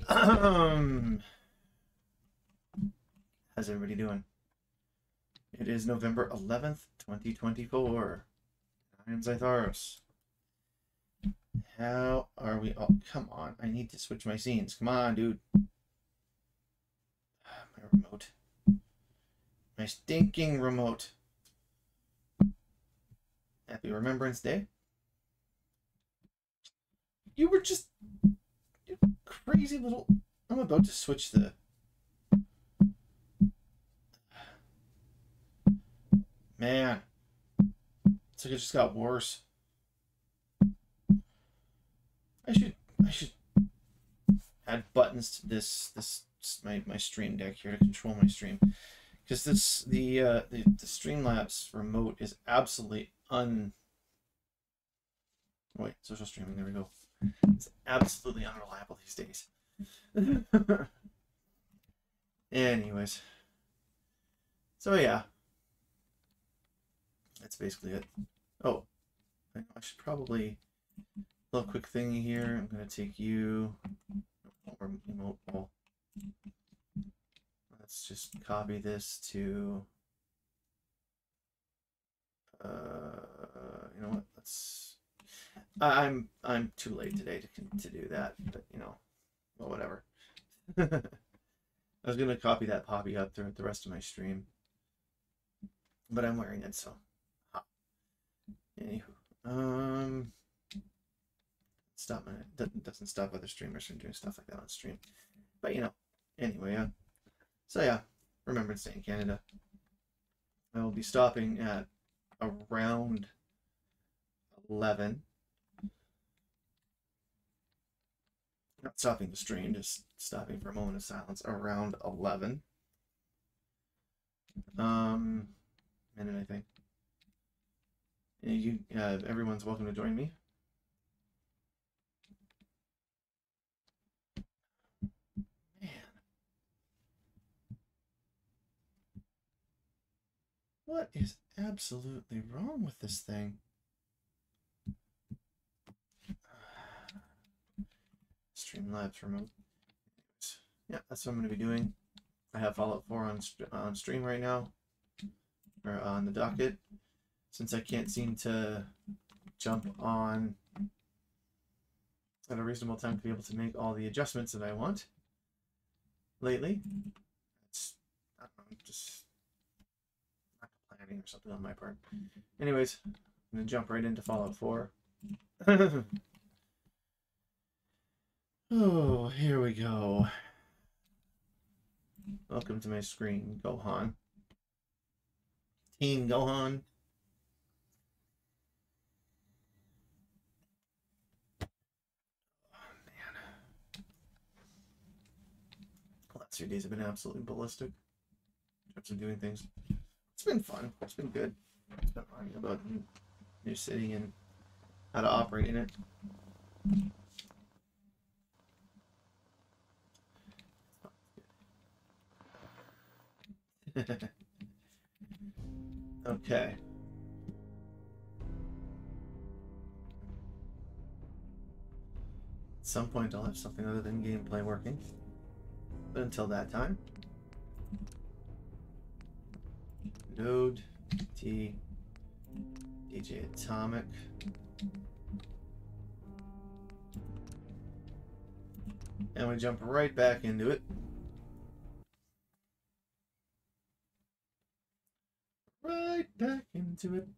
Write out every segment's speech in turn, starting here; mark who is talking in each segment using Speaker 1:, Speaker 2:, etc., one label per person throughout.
Speaker 1: How's everybody doing? It is November 11th, 2024. I am Zytharos. How are we? Oh, come on. I need to switch my scenes. Come on, dude. My remote. My stinking remote. Happy Remembrance Day. You were just... You crazy little... I'm about to switch the... Man. It's like it just got worse. I should add buttons to this my stream deck here to control my stream, because the Streamlabs remote is absolutely wait, social streaming, there we go. It's absolutely unreliable these days. Anyways, so yeah, that's basically it. Oh, I should probably... Little quick thingy here. I'm gonna take you. Emote wall. Let's just copy this to. You know what? Let's. I'm too late today to do that, but you know, well, whatever. I was gonna copy that poppy up throughout the rest of my stream, but I'm wearing it, so. Anywho, stop doesn't stop other streamers from doing stuff like that on stream, but you know, anyway, so yeah, Remembrance Day in Canada. I will be stopping at around 11. Not stopping the stream, just stopping for a moment of silence around 11. Minute, I think. You, everyone's welcome to join me. What is absolutely wrong with this thing? Streamlabs remote. Yeah, that's what I'm going to be doing. I have Fallout 4 on stream right now, or on the docket. Since I can't seem to jump on at a reasonable time to be able to make all the adjustments that I want lately, it's, I don't know, just not planning or something on my part. Anyways, I'm gonna jump right into Fallout 4. Oh, here we go. Welcome to my screen, Gohan. Teen Gohan. Oh, man. The last few days have been absolutely ballistic in terms of doing things. It's been fun. It's been good. It's been learning about new city and how to operate in it. Okay. At some point I'll have something other than gameplay working. But until that time, Node T DJ Atomic. And we jump right back into it. Right back into it.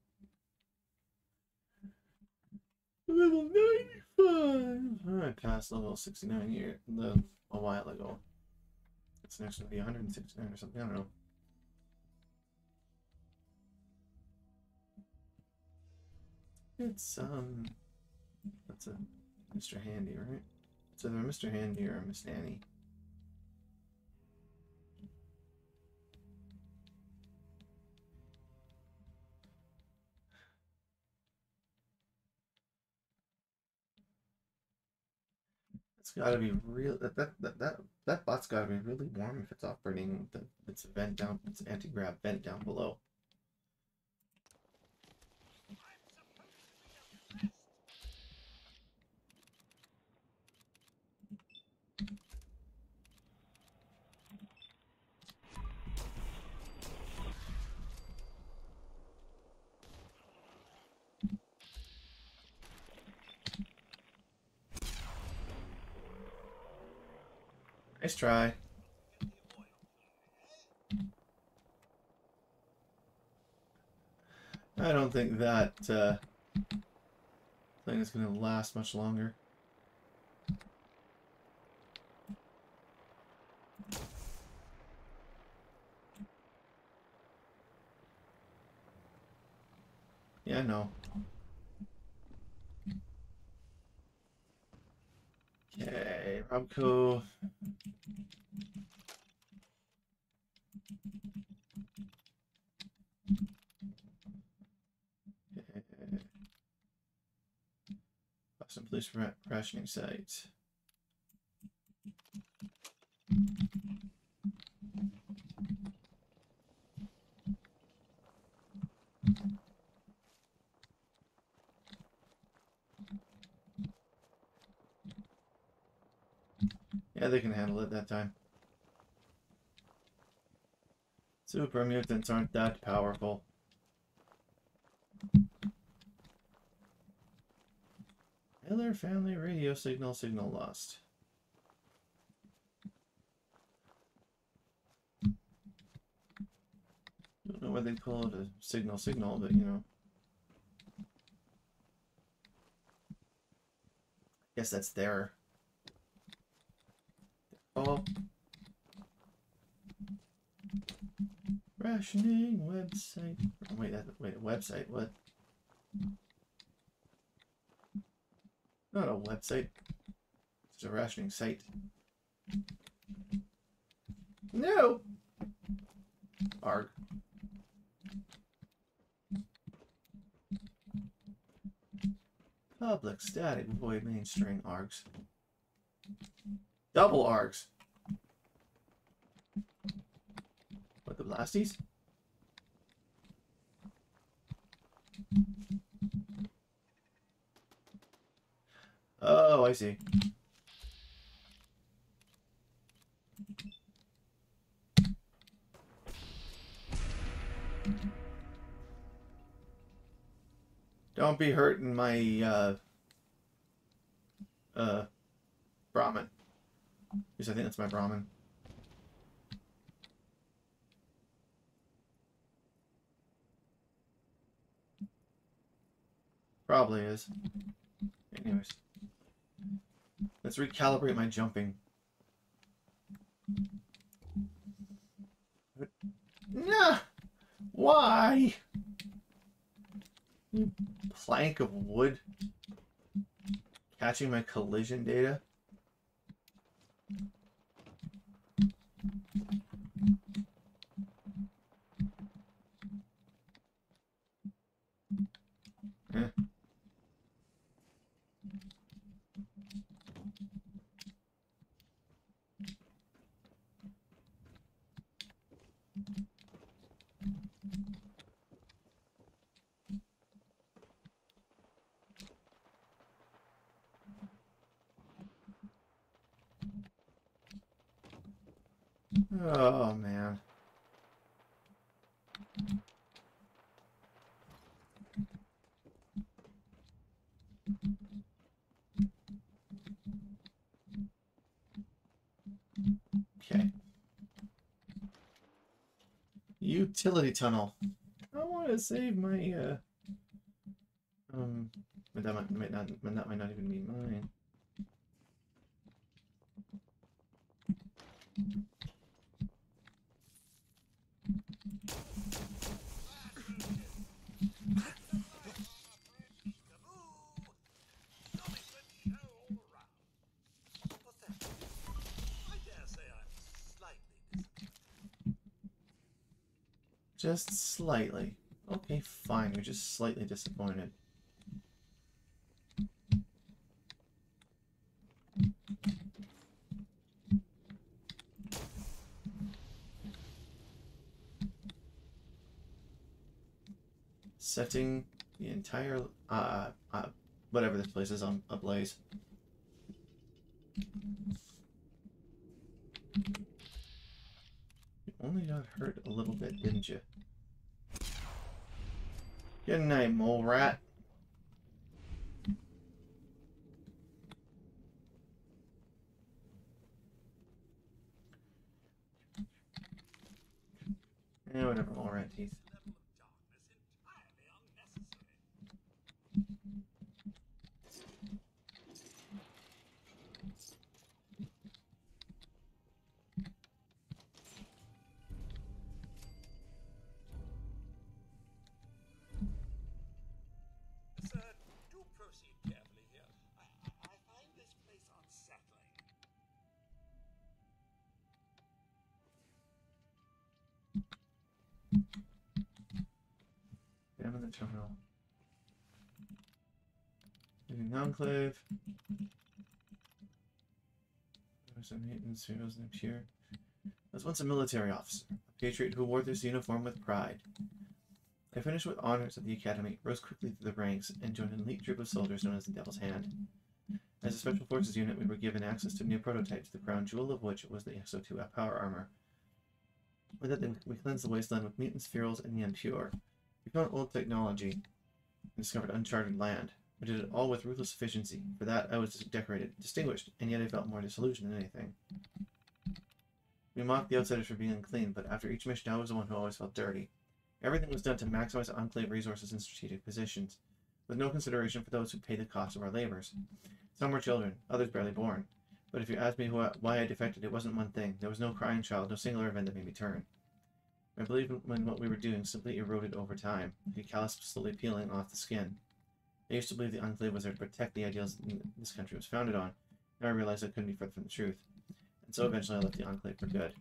Speaker 1: Level 95. I passed level 69 here a while ago. It's next to be 169 or something. I don't know. It's that's a Mr. Handy, right? It's either Mr. Handy or Miss Nanny. It's got to be real. That bot's got to be really warm if it's operating its vent down, its anti-grav vent down below. Nice try. I don't think that thing is going to last much longer. Yeah, no. Okay, Robco. Okay. Boston Police Rationing Site. Yeah, they can handle it that time. Super mutants aren't that powerful. Miller family radio signal lost. Don't know why they call it a signal, but you know. Guess that's their. Oh. Rationing website. Oh, wait, wait, website, what? Not a website. It's a rationing site. No! Arg. Public static void main string args. Double args. What, the blasties? Oh, I see. Don't be hurting my Brahmin. Because I think that's my Brahmin. Probably is. Anyways. Let's recalibrate my jumping. Nah! Why? You plank of wood. Catching my collision data. Eh. Oh, man. Okay. Utility tunnel. I want to save my, but that might not even be mine. Just slightly. Okay, fine. You're just slightly disappointed. Setting the entire, whatever this place is on ablaze. You only got hurt a little bit, didn't you? Good night, mole rat. Yeah, whatever, all rat teeth.
Speaker 2: Sir, do proceed carefully here. I find this place unsettling.
Speaker 1: Damn in the terminal. Leaving the Enclave. There's a maintenance heroes named here. I was once a military officer, a patriot who wore this uniform with pride. I finished with honors at the academy, rose quickly through the ranks, and joined an elite troop of soldiers known as the Devil's Hand. As a special forces unit, we were given access to new prototypes, the crown jewel of which was the XO2 power armor. With it, we cleansed the wasteland with mutants, ferals, and the impure. We found old technology and discovered uncharted land. We did it all with ruthless efficiency. For that, I was decorated, distinguished, and yet I felt more disillusioned than anything. We mocked the outsiders for being unclean, but after each mission, I was the one who always felt dirty. Everything was done to maximize Enclave resources and strategic positions, with no consideration for those who pay the cost of our labors. Some were children, others barely born. But if you ask me why I defected, it wasn't one thing. There was no crying child, no singular event that made me turn. I believe in what we were doing simply eroded over time, like a callus slowly peeling off the skin. I used to believe the Enclave was there to protect the ideals this country was founded on. Now I realize I couldn't be further from the truth. And so eventually I left the Enclave for good.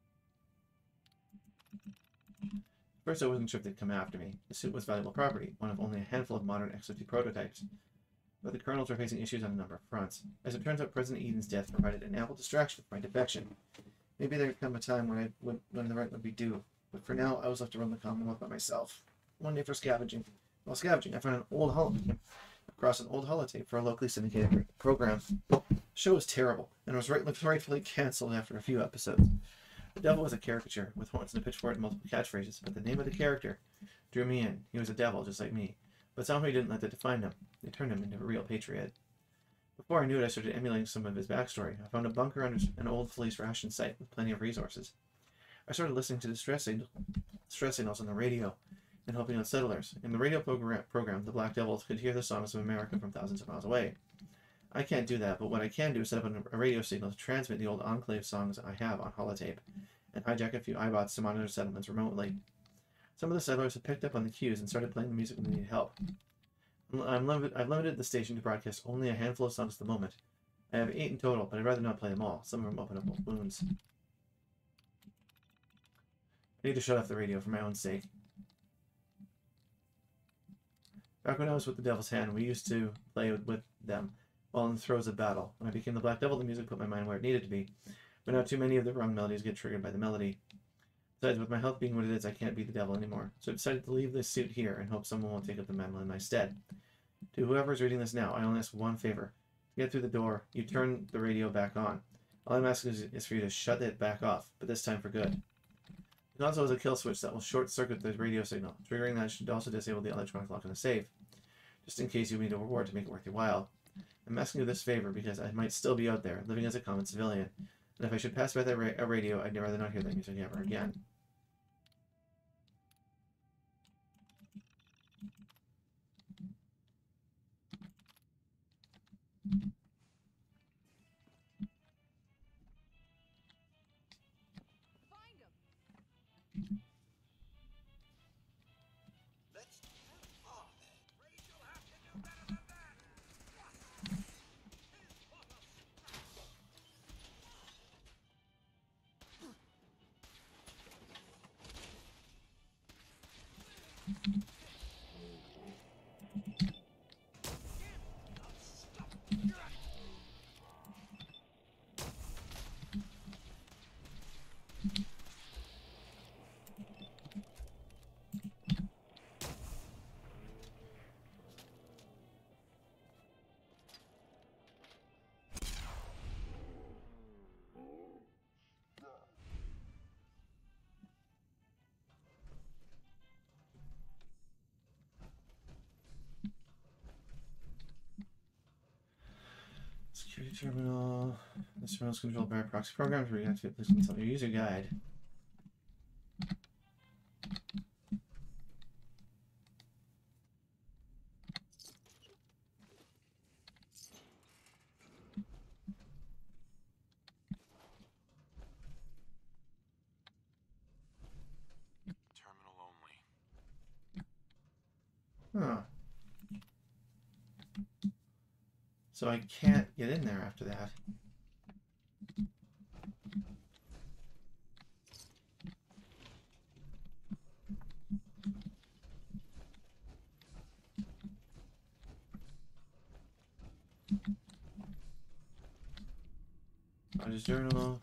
Speaker 1: First, I wasn't sure if they'd come after me. The suit was valuable property, one of only a handful of modern XO2 prototypes. But the colonels were facing issues on a number of fronts. As it turns out, President Eden's death provided an ample distraction for my defection. Maybe there'd come a time when the right would be due. But for now, I was left to run the Commonwealth by myself. One day for scavenging. While scavenging, I found an old holotape for a locally syndicated program. The show was terrible, and was rightfully cancelled after a few episodes. The devil was a caricature, with horns and a pitchfork and multiple catchphrases, but the name of the character drew me in. He was a devil, just like me. But somehow he didn't let that define him. It turned him into a real patriot. Before I knew it, I started emulating some of his backstory. I found a bunker under an old police ration site with plenty of resources. I started listening to distress signals on the radio and helping out settlers. In the radio program, the Black Devils could hear the songs of America from thousands of miles away. I can't do that, but what I can do is set up a radio signal to transmit the old Enclave songs I have on holotape, and hijack a few iBots to monitor settlements remotely. Some of the settlers have picked up on the cues and started playing the music when they need help. I've limited the station to broadcast only a handful of songs at the moment. I have 8 in total, but I'd rather not play them all. Some of them open up old wounds. I need to shut off the radio for my own sake. Back when I was with the Devil's Hand, we used to play with them while in the throes of battle. When I became the Black Devil, the music put my mind where it needed to be. But now too many of the wrong melodies get triggered by the melody. Besides, with my health being what it is, I can't be the devil anymore. So I decided to leave this suit here and hope someone will take up the mantle in my stead. To whoever's reading this now, I only ask one favor. To get through the door, you turn the radio back on. All I'm asking is for you to shut it back off, but this time for good. The console has a kill switch that will short-circuit the radio signal. Triggering that should also disable the electronic lock on the safe, just in case you need a reward to make it worth your while. I'm asking you this favor because I might still be out there, living as a common civilian, and if I should pass by that radio, I'd rather not hear that music ever again.
Speaker 2: Let's oh, Rachel have to do better than that.
Speaker 1: Security terminal. This terminal is controlled by a proxy program to reactivate. Please consult your user guide. Huh. So I can't get in there after that. On his journal.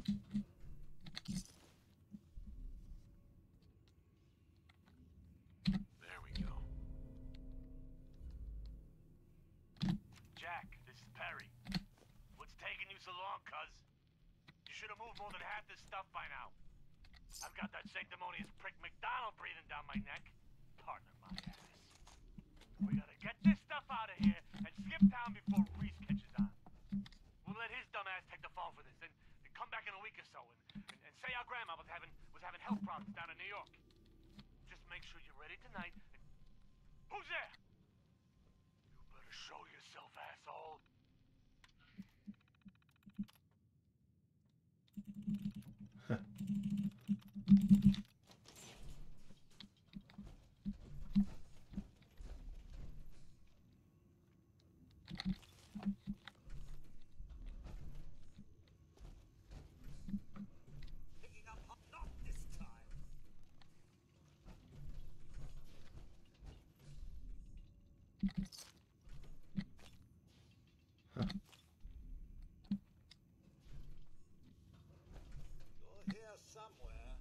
Speaker 2: There we go. Jack, this is Perry. What's taking you so long, cuz? You should have moved more than half this stuff by now. I've got that sanctimonious prick McDonald breathing down my neck. Partner my ass. We gotta get this stuff out of here and skip town before Reese catches on. We'll let his dumb ass take the fall for this and come back in a week or so and say our grandma was having health problems down in New York. Just make sure you're ready tonight. Who's there? You better show yourself, asshole. Picking up not this time. You're here somewhere.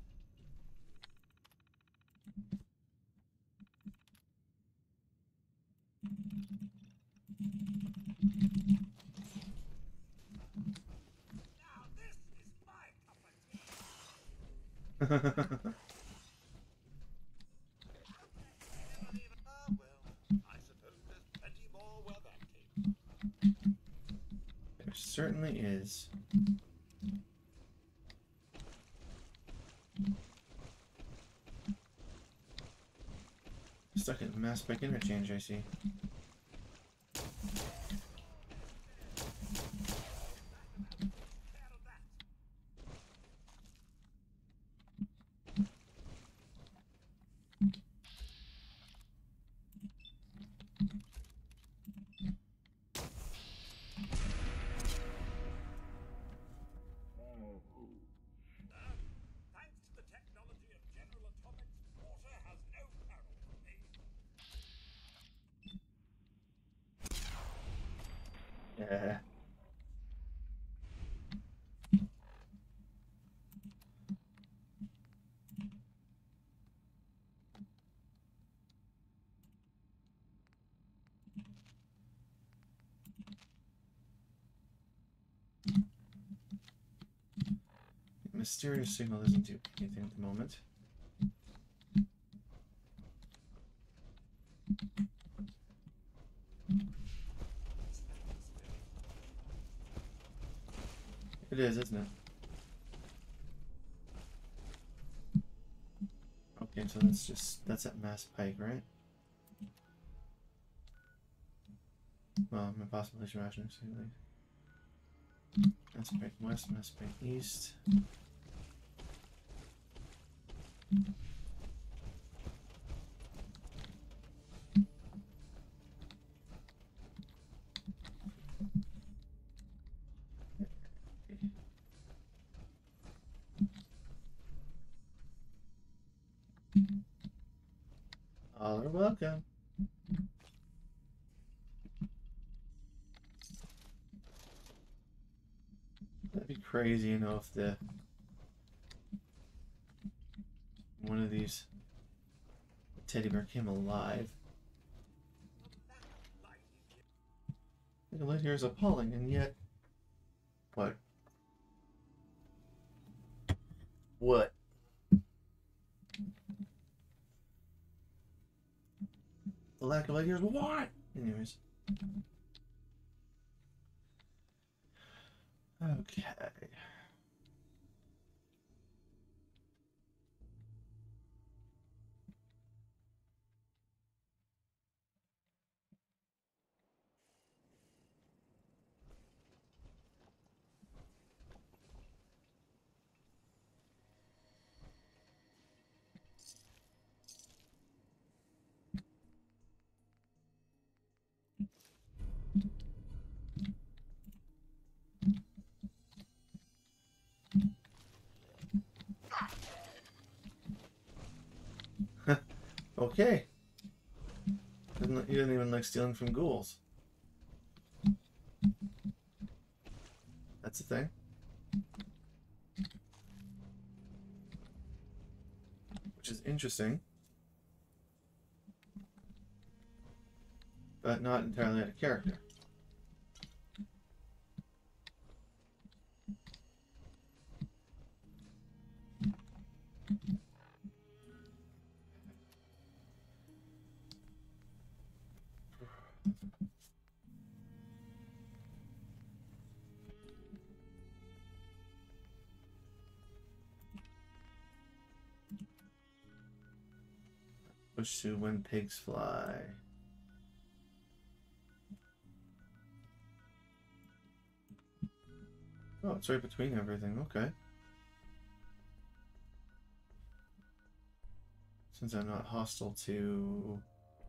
Speaker 2: Now this is my cup of tea. Ah, well, I suppose there's plenty more where that came from.
Speaker 1: There certainly is. Stuck at Mass Pike Interchange, I see.
Speaker 2: Thanks to the technology of General Atomics, water has no peril for me.
Speaker 1: Yeah. Mysterious signal doesn't do anything at the moment. It is, isn't it? Okay, so that's at Mass Pike, right? Well, I'm possibly rationing something. Mass Pike West, Mass Pike East. All are welcome. That'd be crazy, you know, if one of these teddy bear came alive. The light here is appalling, and yet, what? What? The lack of light here is what? Anyways. Okay. Okay. He doesn't even like stealing from ghouls. That's the thing. Which is interesting. But not entirely out of character. Push to when pigs fly. Oh, it's right between everything. Okay. Since I'm not hostile to...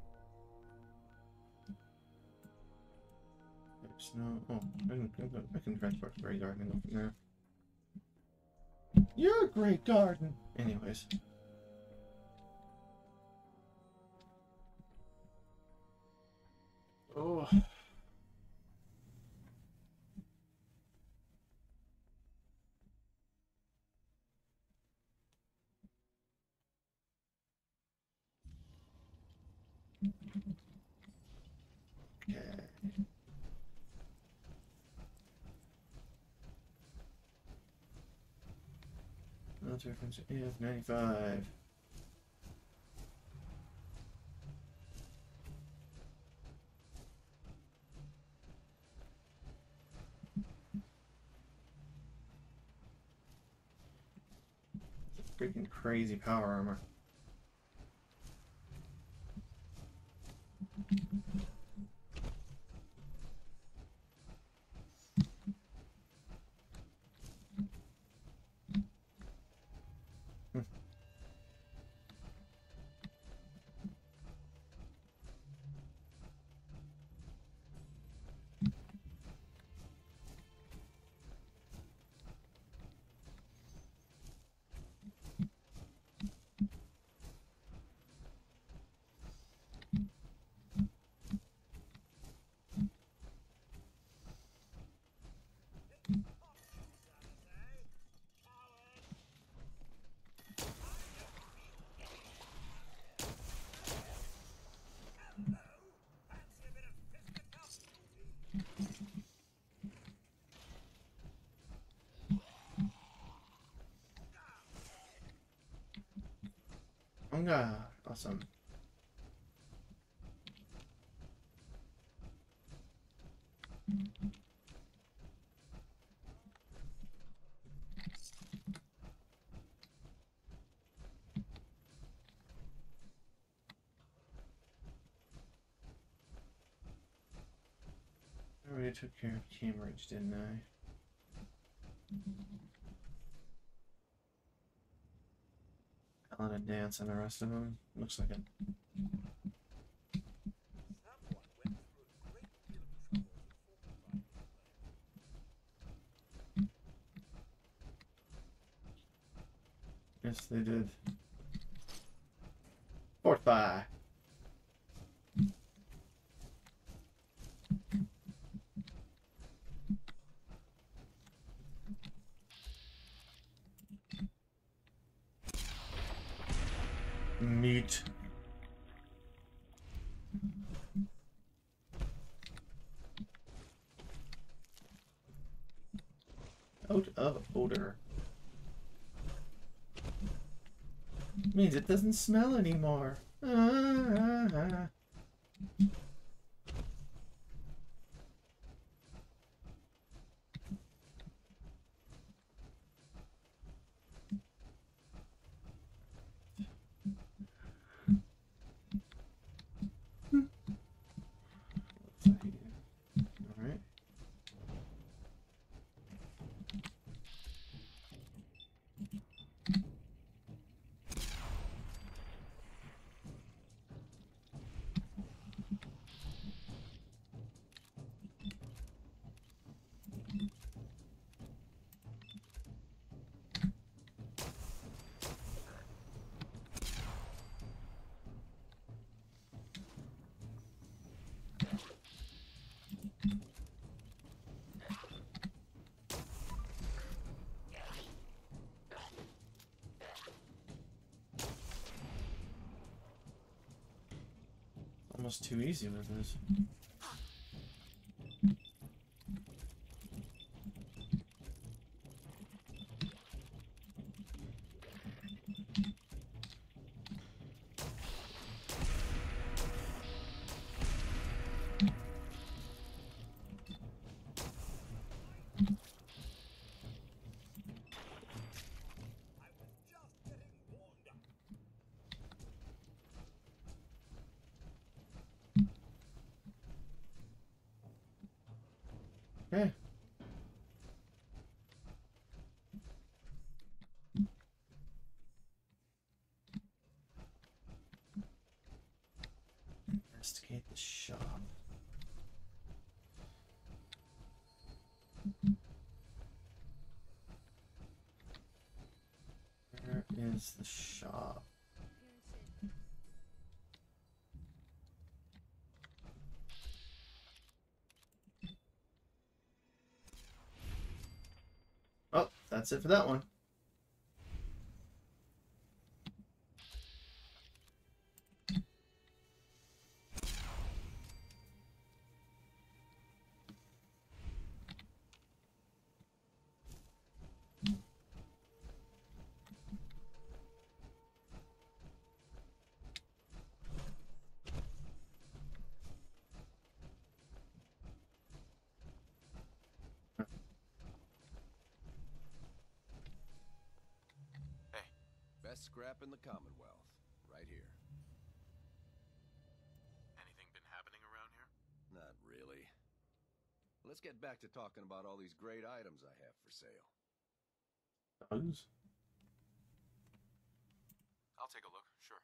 Speaker 1: There's no... Oh, I can transport to Grey Garden and go from there. You're a great garden! Anyways. Oh... Okay. Military offensive AF-95. Freaking crazy power armor. Awesome. I already took care of Cambridge, didn't I? Alan and Dance and the rest of them. Looks like it. Yes, they did. Fortify. Meat. Out of odor. Means it doesn't smell anymore. Alright. almost too easy with this. Okay. Investigate the shop. Where is the shop? Oh, that's it for that one.
Speaker 3: Best scrap in the Commonwealth, right here.
Speaker 4: Anything been happening around here?
Speaker 3: Not really. Let's get back to talking about all these great items I have for sale.
Speaker 1: Bugs?
Speaker 4: I'll take a look, sure.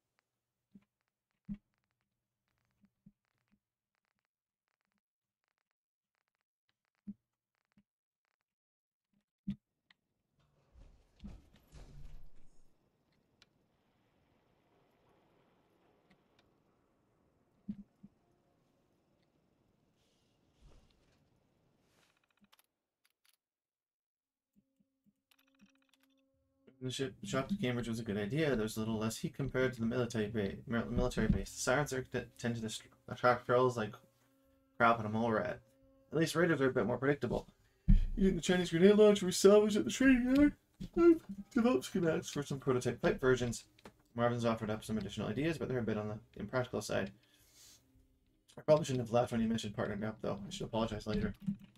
Speaker 1: The shop to Cambridge was a good idea. There's a little less heat compared to the military base. The sirens tend to attract trolls like crap and a mole rat. At least raiders are a bit more predictable. Using the Chinese grenade launcher we salvaged at the trading yard, I've developed schematics for some prototype pipe versions. Marvin's offered up some additional ideas, but they're a bit on the impractical side. I probably shouldn't have laughed when you mentioned partnering up, though. I should apologize later.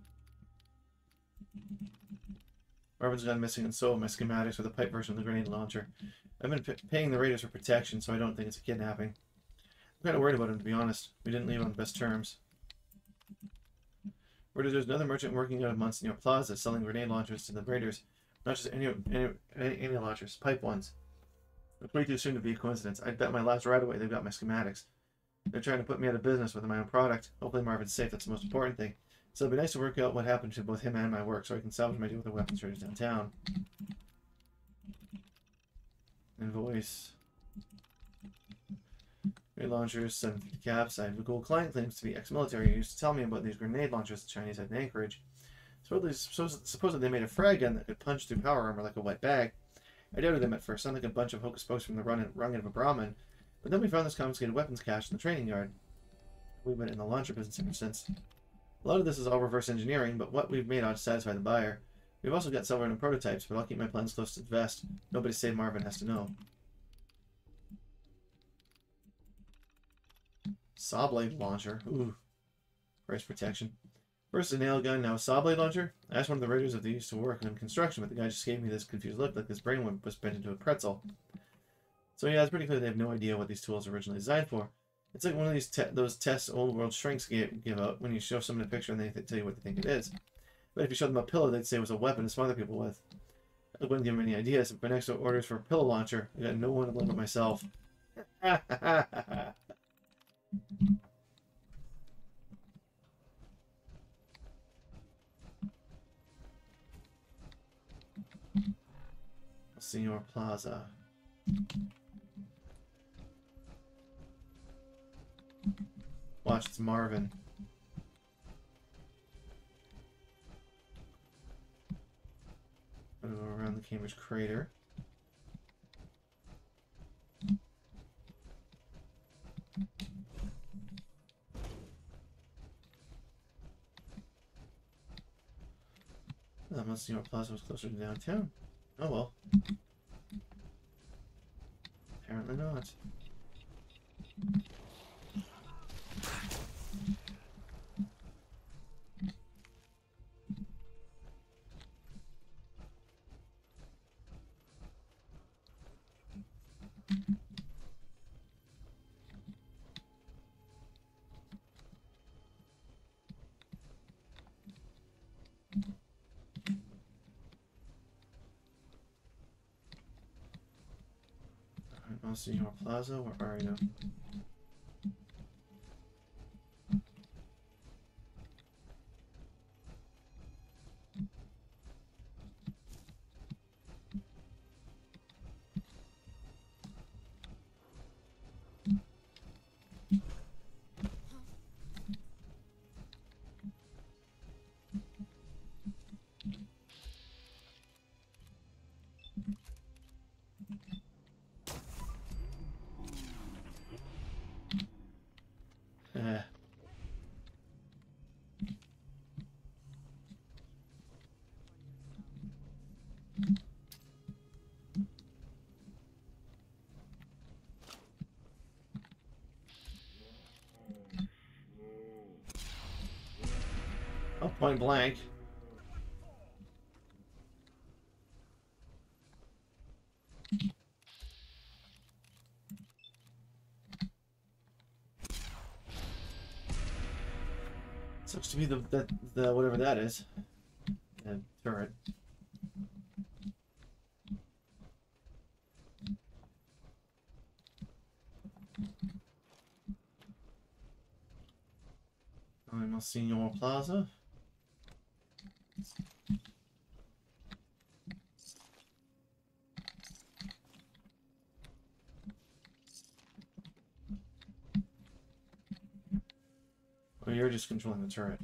Speaker 1: Marvin's gone missing, and so have my schematics for the pipe version of the grenade launcher. I've been paying the raiders for protection, so I don't think it's a kidnapping. I'm kind of worried about him, to be honest. We didn't leave on the best terms. There's another merchant working out of Monsignor Plaza selling grenade launchers to the raiders. Not just any launchers, pipe ones. It's way too soon to be a coincidence. I'd bet my last right away they've got my schematics. They're trying to put me out of business with my own product. Hopefully Marvin's safe, that's the most important thing. So it'd be nice to work out what happened to both him and my work so I can salvage my deal with the weapons traders downtown. Invoice. Grenade launchers, 750 caps. I have a gold client claims to be ex-military. He used to tell me about these grenade launchers the Chinese had in Anchorage. Supposedly they made a frag gun that could punch through power armor like a wet bag. I doubted them at first, sounded like a bunch of hocus pocus from the rung of a Brahmin. But then we found this confiscated weapons cache in the training yard. We've been in the launcher business ever since. A lot of this is all reverse engineering, but what we've made ought to satisfy the buyer. We've also got several prototypes, but I'll keep my plans close to the vest. Nobody save Marvin has to know. Saw blade launcher. Ooh. Price protection. First a nail gun, now a saw blade launcher. I asked one of the raiders if they used to work in construction, but the guy just gave me this confused look like his brain was bent into a pretzel. So yeah, it's pretty clear they have no idea what these tools are originally designed for. It's like one of these those tests old world shrinks give out when you show someone a picture and they tell you what they think it is. But if you show them a pillow, they'd say it was a weapon to smother people with. I wouldn't give them any ideas. If my next orders for a pillow launcher, I got no one to blame but myself. Senor Plaza. Watch, it's Marvin. Go around the Cambridge crater. Monsignor Plaza was closer to downtown. Oh well. Apparently not. Alright, Monsignor Plaza, where are you? Eh. Oh, point blank. Sucks to be the whatever that is. The turret. Monsignor Plaza. Oh, you're just controlling the turret.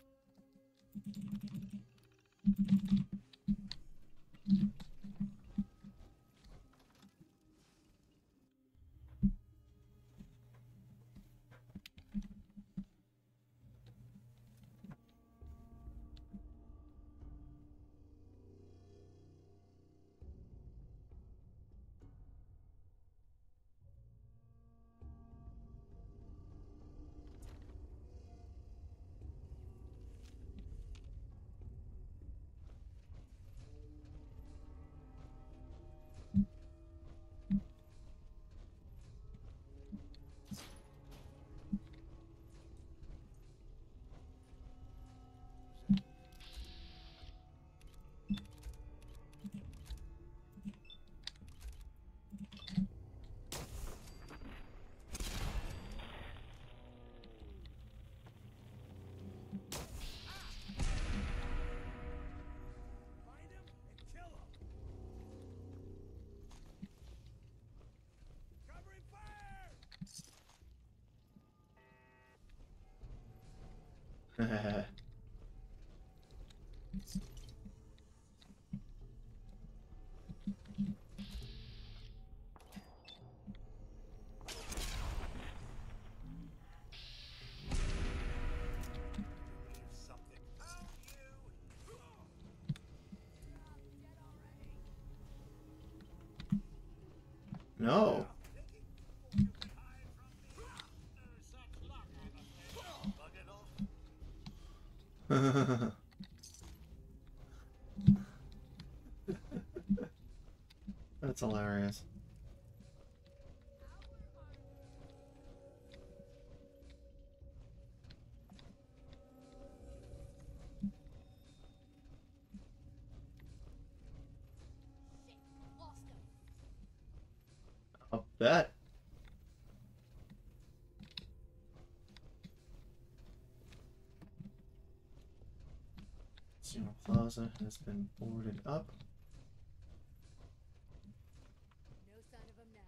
Speaker 1: No. That's hilarious. I'll bet. Casino Plaza has been boarded up.
Speaker 5: No sign of him now.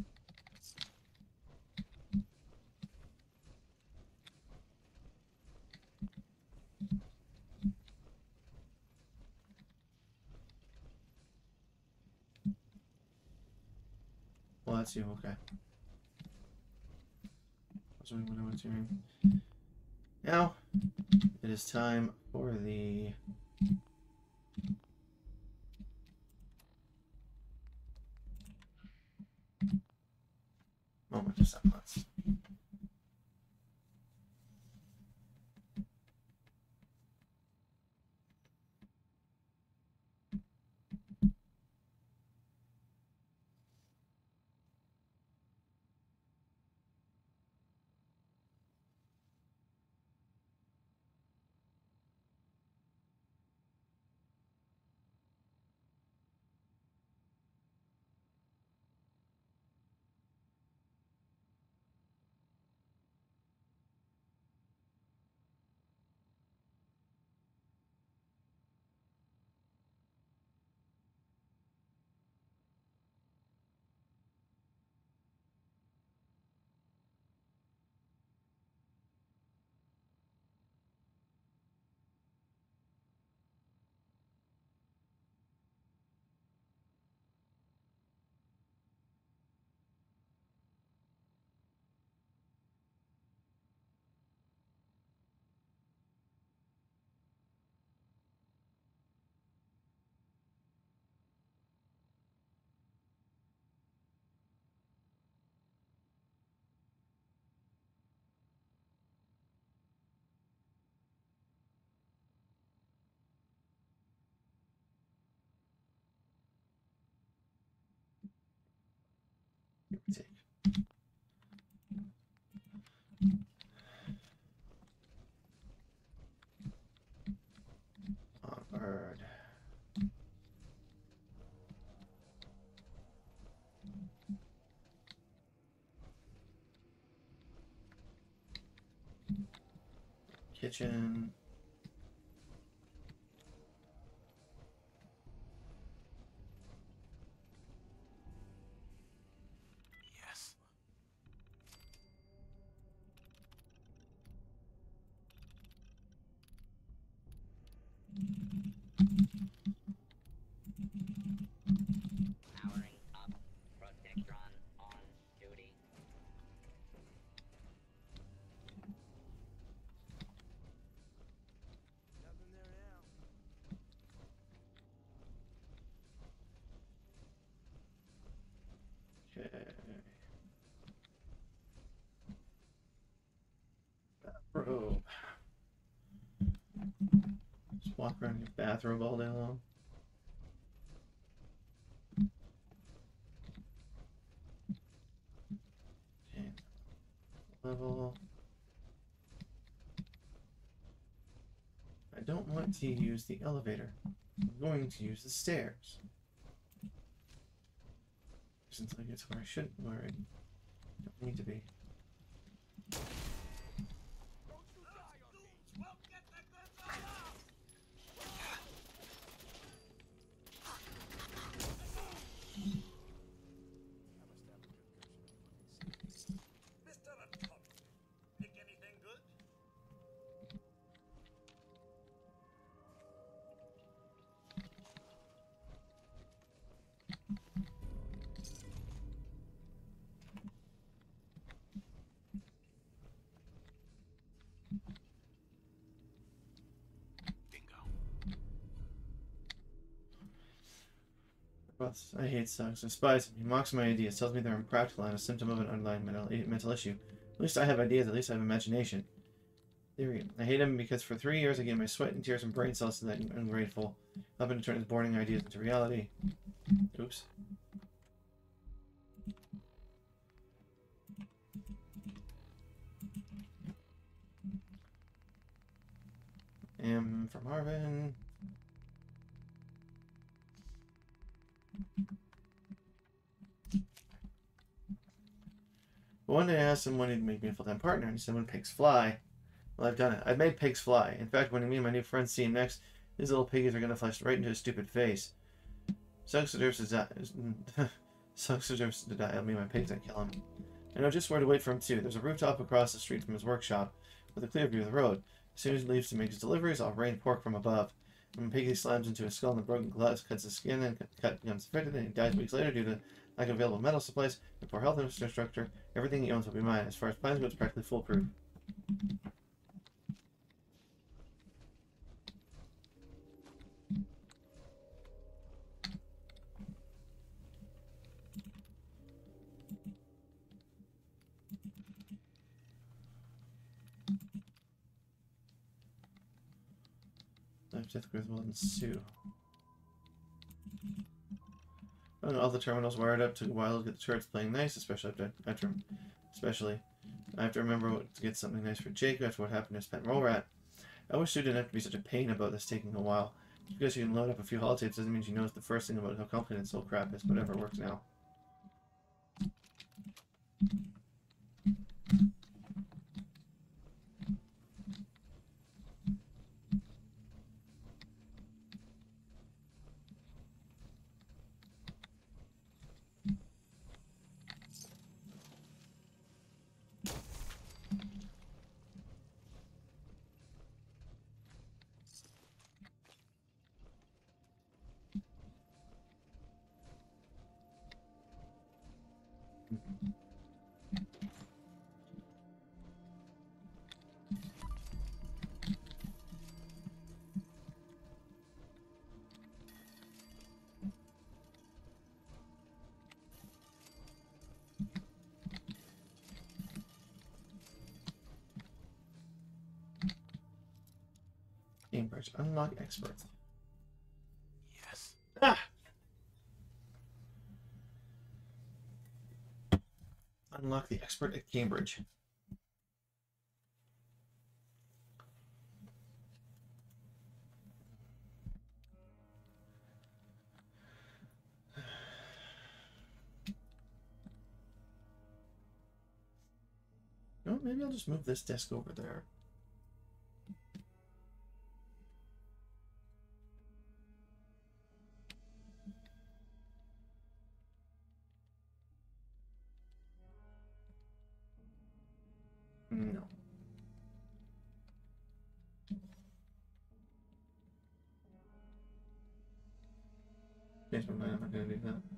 Speaker 1: Well, that's you, okay. That's what I was doing. Now, it is time for the semblance. Give or take. Onward. Kitchen.
Speaker 4: Yes.
Speaker 6: Powering up. Protectron on duty.
Speaker 2: Nothing there now.
Speaker 1: Okay. Bathrobe. Just walk around in your bathrobe all day long. Okay. Level. I don't want to use the elevator. I'm going to use the stairs. Since I get to where I shouldn't, where I don't need to be.
Speaker 2: Mr. Atomic, pick anything good?
Speaker 4: Bingo.
Speaker 1: I hate Suggs. Despises him. He mocks my ideas, tells me they're impractical and a symptom of an underlying mental issue. At least I have ideas, at least I have imagination. Theory. I hate him because for 3 years I gave my sweat and tears and brain cells to that ungrateful, helping to turn his boring ideas into reality. Oops. M for Marvin. But one day I asked him when he'd make me a full-time partner, and he said when pigs fly. Well, I've done it. I've made pigs fly. In fact, when me and my new friends see him next, these little piggies are going to fly right into his stupid face. Suggs deserves to die. Suggs deserves to die. I'll be my pigs that kill him. I know just where to wait for him, too. There's a rooftop across the street from his workshop, with a clear view of the road. As soon as he leaves to make his deliveries, I'll rain pork from above. When Piggy slams into his skull and the broken glass cuts his skin and cut becomes infected and he dies weeks later due to lack of available medical supplies and poor health infrastructure, everything he owns will be mine. As far as plans go, it's practically foolproof. difficulties will ensue. Oh, all the terminals wired up. Took a while to get the charts playing nice, especially I have to remember to get something nice for Jake after what happened to his pet mole rat. I wish you didn't have to be such a pain about this taking a while. Just because you can load up a few holotapes doesn't mean she knows the first thing about how complicated this whole crap is. Whatever works now. Cambridge. Unlock expert.
Speaker 4: Yes.
Speaker 1: Ah! Unlock the expert at Cambridge. No, maybe I'll just move this desk over there. No. Change my mind, I'm not gonna do that.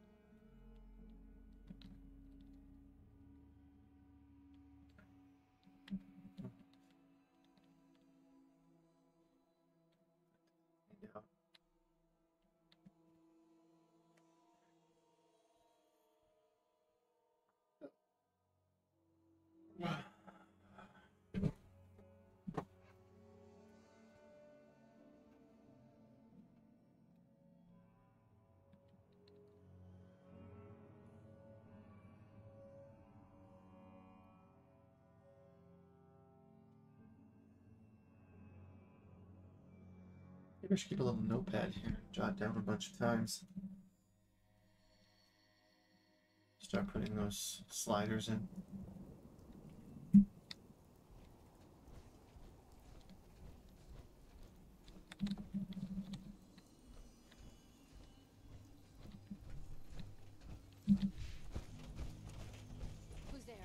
Speaker 1: Yeah. Maybe I should keep a little notepad here, jot down a bunch of times. Start putting those sliders in.
Speaker 5: Who's there?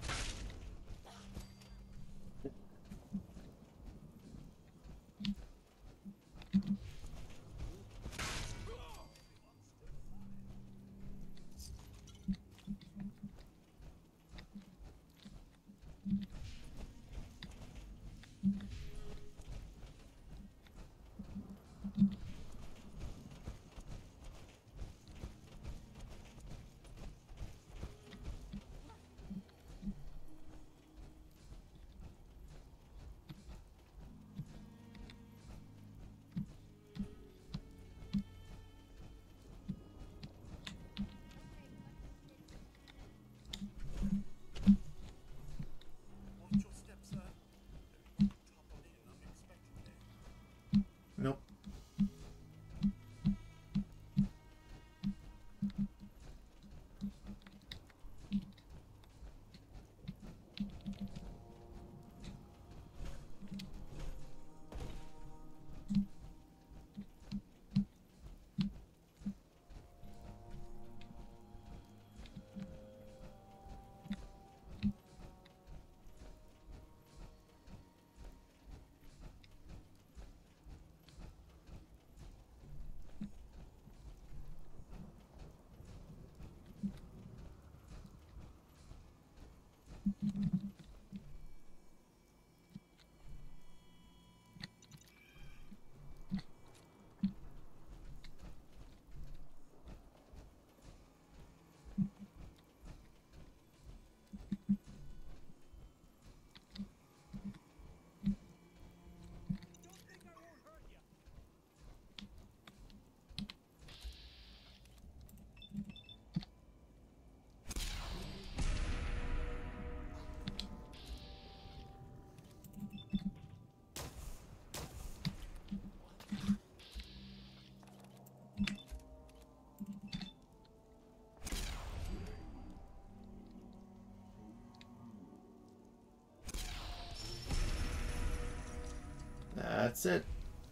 Speaker 1: That's it.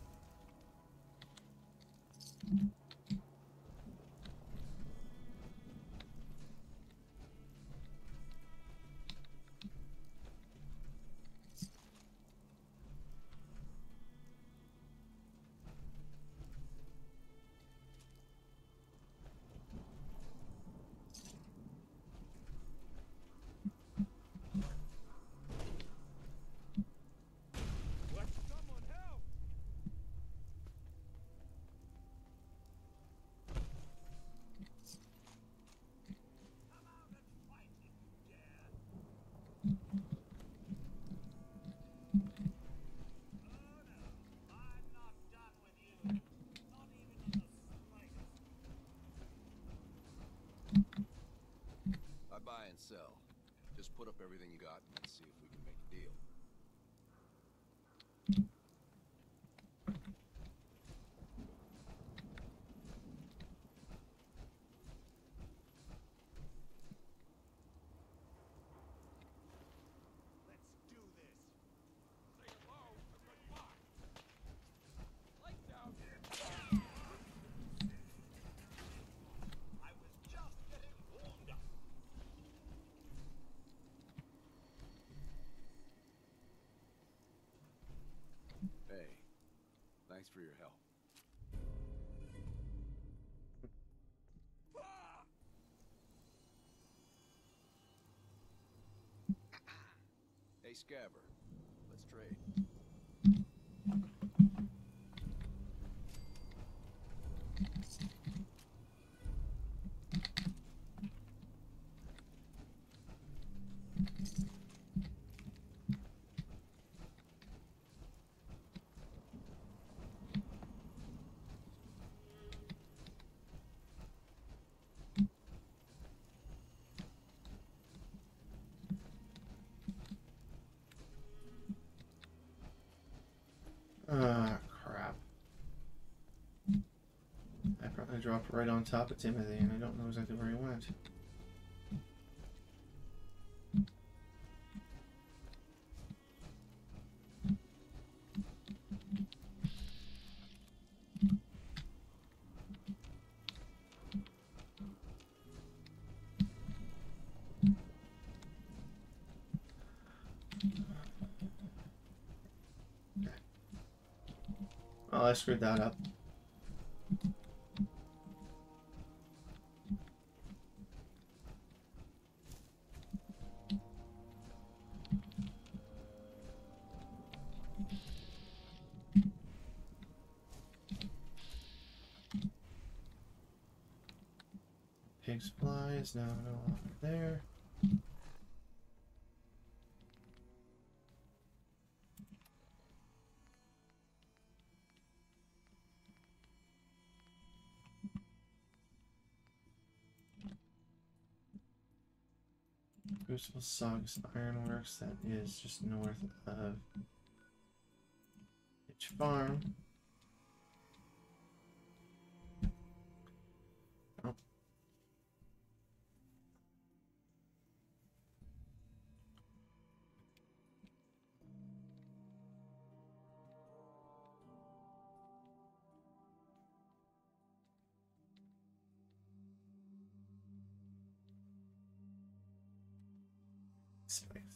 Speaker 3: I buy and sell. Just put up everything you got and let's see if we can make a deal.
Speaker 2: Let's do this. Say hello and goodbye. Lights out. I was just getting warmed up.
Speaker 3: Hey, thanks for your help. Hey, Scabber, let's trade.
Speaker 1: Ah, crap. I probably dropped right on top of Timothy, and I don't know exactly where he went. Oh, I screwed that up. Pig's fly is now no longer there. Crucible Sogs Ironworks, that is just north of Hitch Farm. Oh. Space.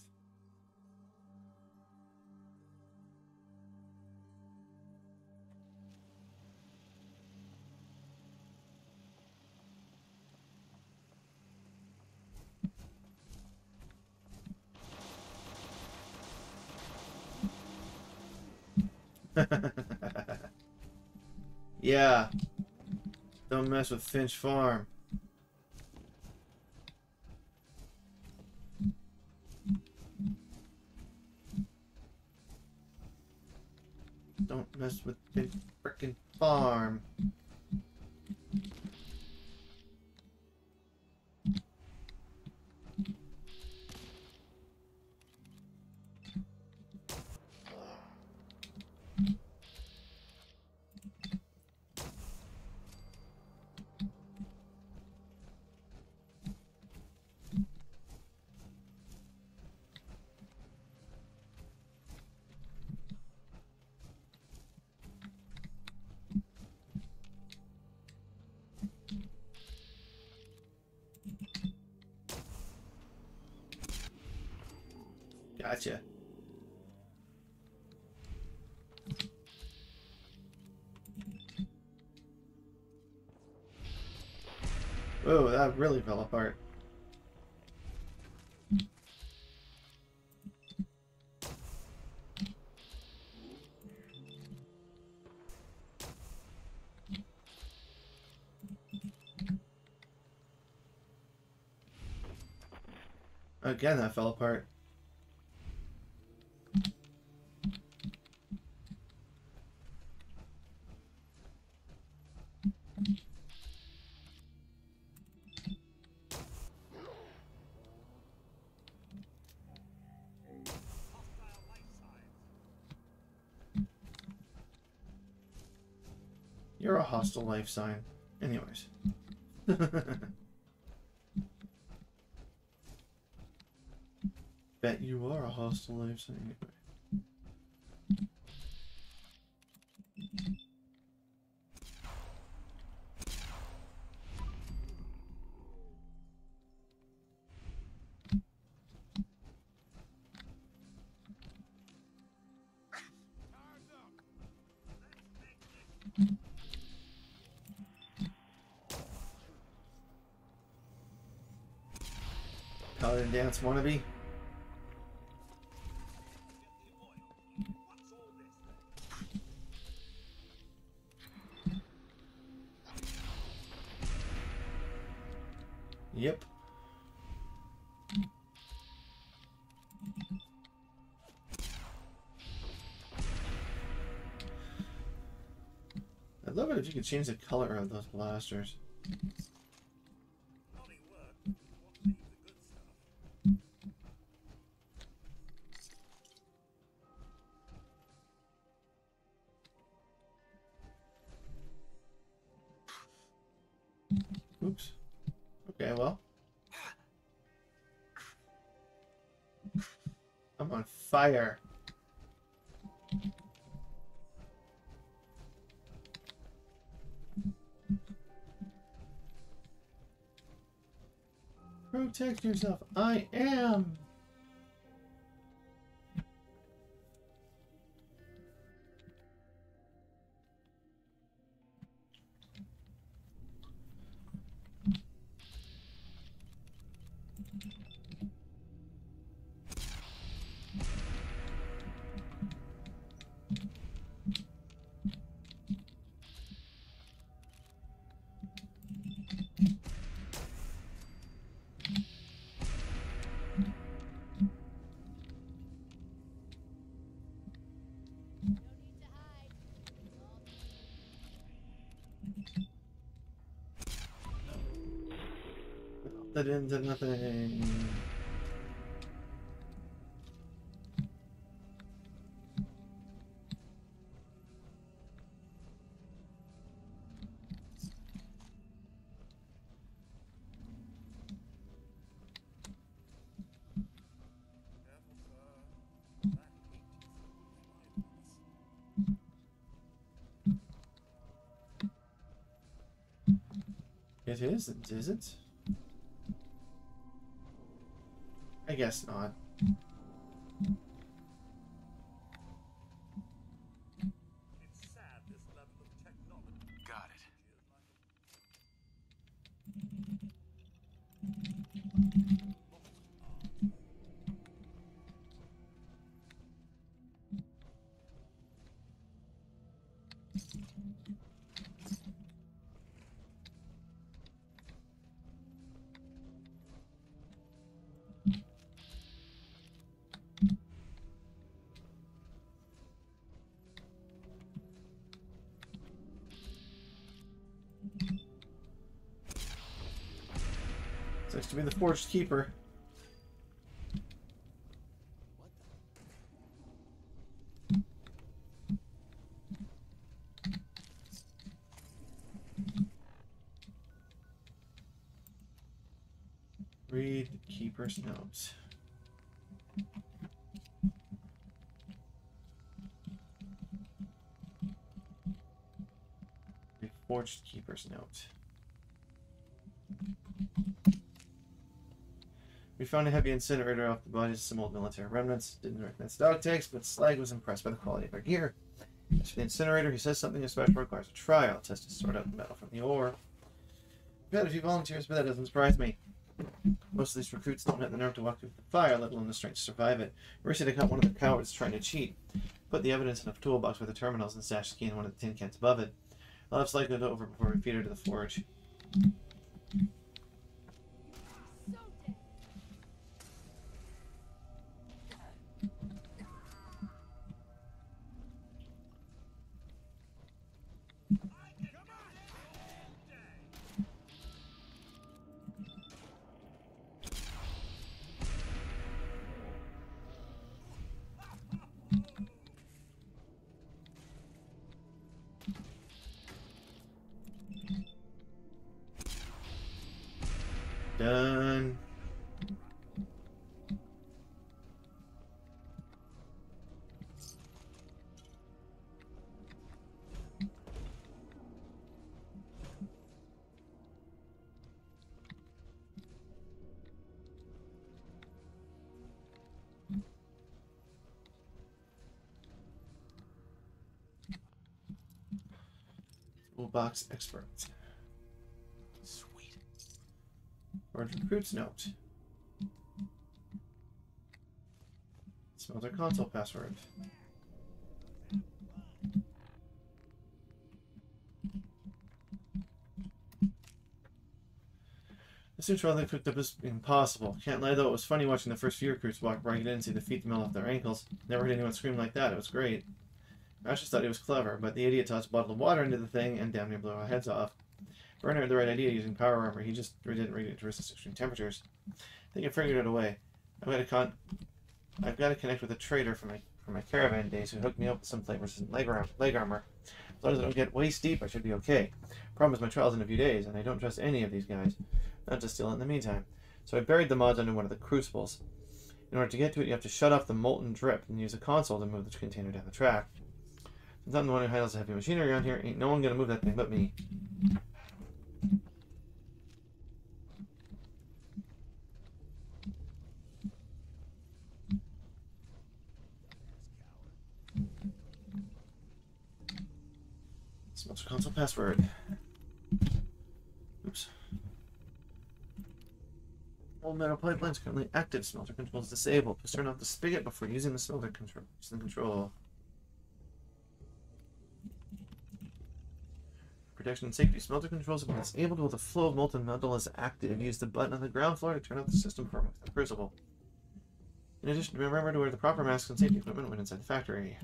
Speaker 1: Yeah. Don't mess with Finch Farm. Don't mess with Finch frickin' Farm. Gotcha. Whoa, that really fell apart. Again, that fell apart. You're a hostile life sign. Anyways. Bet you are a hostile life sign anyway. Paladin dance wannabe. Yep. I'd love it if you could change the color of those blasters. Oops. Okay, well. I'm on fire. Protect yourself. I am. That into nothing. It isn't, is it? I guess not.
Speaker 2: It's sad this level of technology.
Speaker 4: Got it.
Speaker 1: Sucks to be the Forged Keeper. Read Keeper's notes. The Forged Keeper's note. We found a heavy incinerator off the bodies of some old military remnants. Didn't recognize dog tags, but Slag was impressed by the quality of our gear. As for the incinerator, he says something special requires a trial test to sort out the metal from the ore. We've had a few volunteers, but that doesn't surprise me. Most of these recruits don't have the nerve to walk through the fire, let alone the strength to survive it. Mercy, they caught one of the cowards trying to cheat. Put the evidence in a toolbox with the terminals and stashed the key in one of the tin cans above it. I'll have Slag go over before we feed her to the forge.
Speaker 5: So dead.
Speaker 1: Done. Toolbox expert.
Speaker 4: Sweet.
Speaker 1: Forge recruit's note. Smelter console password. This new trial they cooked up is impossible. Can't lie though, it was funny watching the first few recruits walk right in and see the feet the mill off their ankles. Never heard anyone scream like that, it was great. I just thought he was clever, but the idiot tossed a bottle of water into the thing and damn near blew our heads off. Bernard had the right idea using power armor, he just didn't read it to resist extreme temperatures. I think I figured it away. I've got to connect with a trader from my caravan days who hooked me up with some flame-resistant leg armor. As long as I don't get waist deep, I should be okay. Problem is my trial's in a few days, and I don't trust any of these guys. Not to steal it in the meantime. So I buried the mods under one of the crucibles. In order to get to it, you have to shut off the molten drip and use a console to move the container down the track. Since I'm the one who handles the heavy machinery around here, ain't no one gonna move that thing but me. Smelter console password. Oops. Old metal pipeline's currently active. Smelter control is disabled. Please turn off the spigot before using the smelter control. Protection and safety. Smelter controls have been disabled while the flow of molten metal is active. Use the button on the ground floor to turn off the system from the crucible. In addition, remember to wear the proper masks and safety equipment when inside the factory.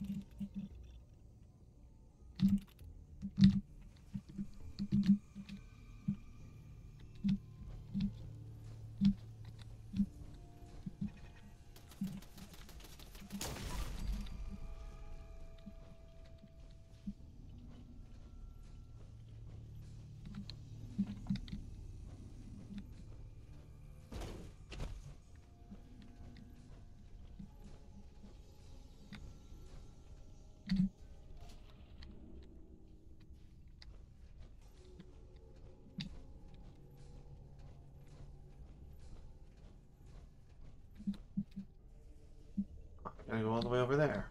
Speaker 1: Gotta go all the way over there.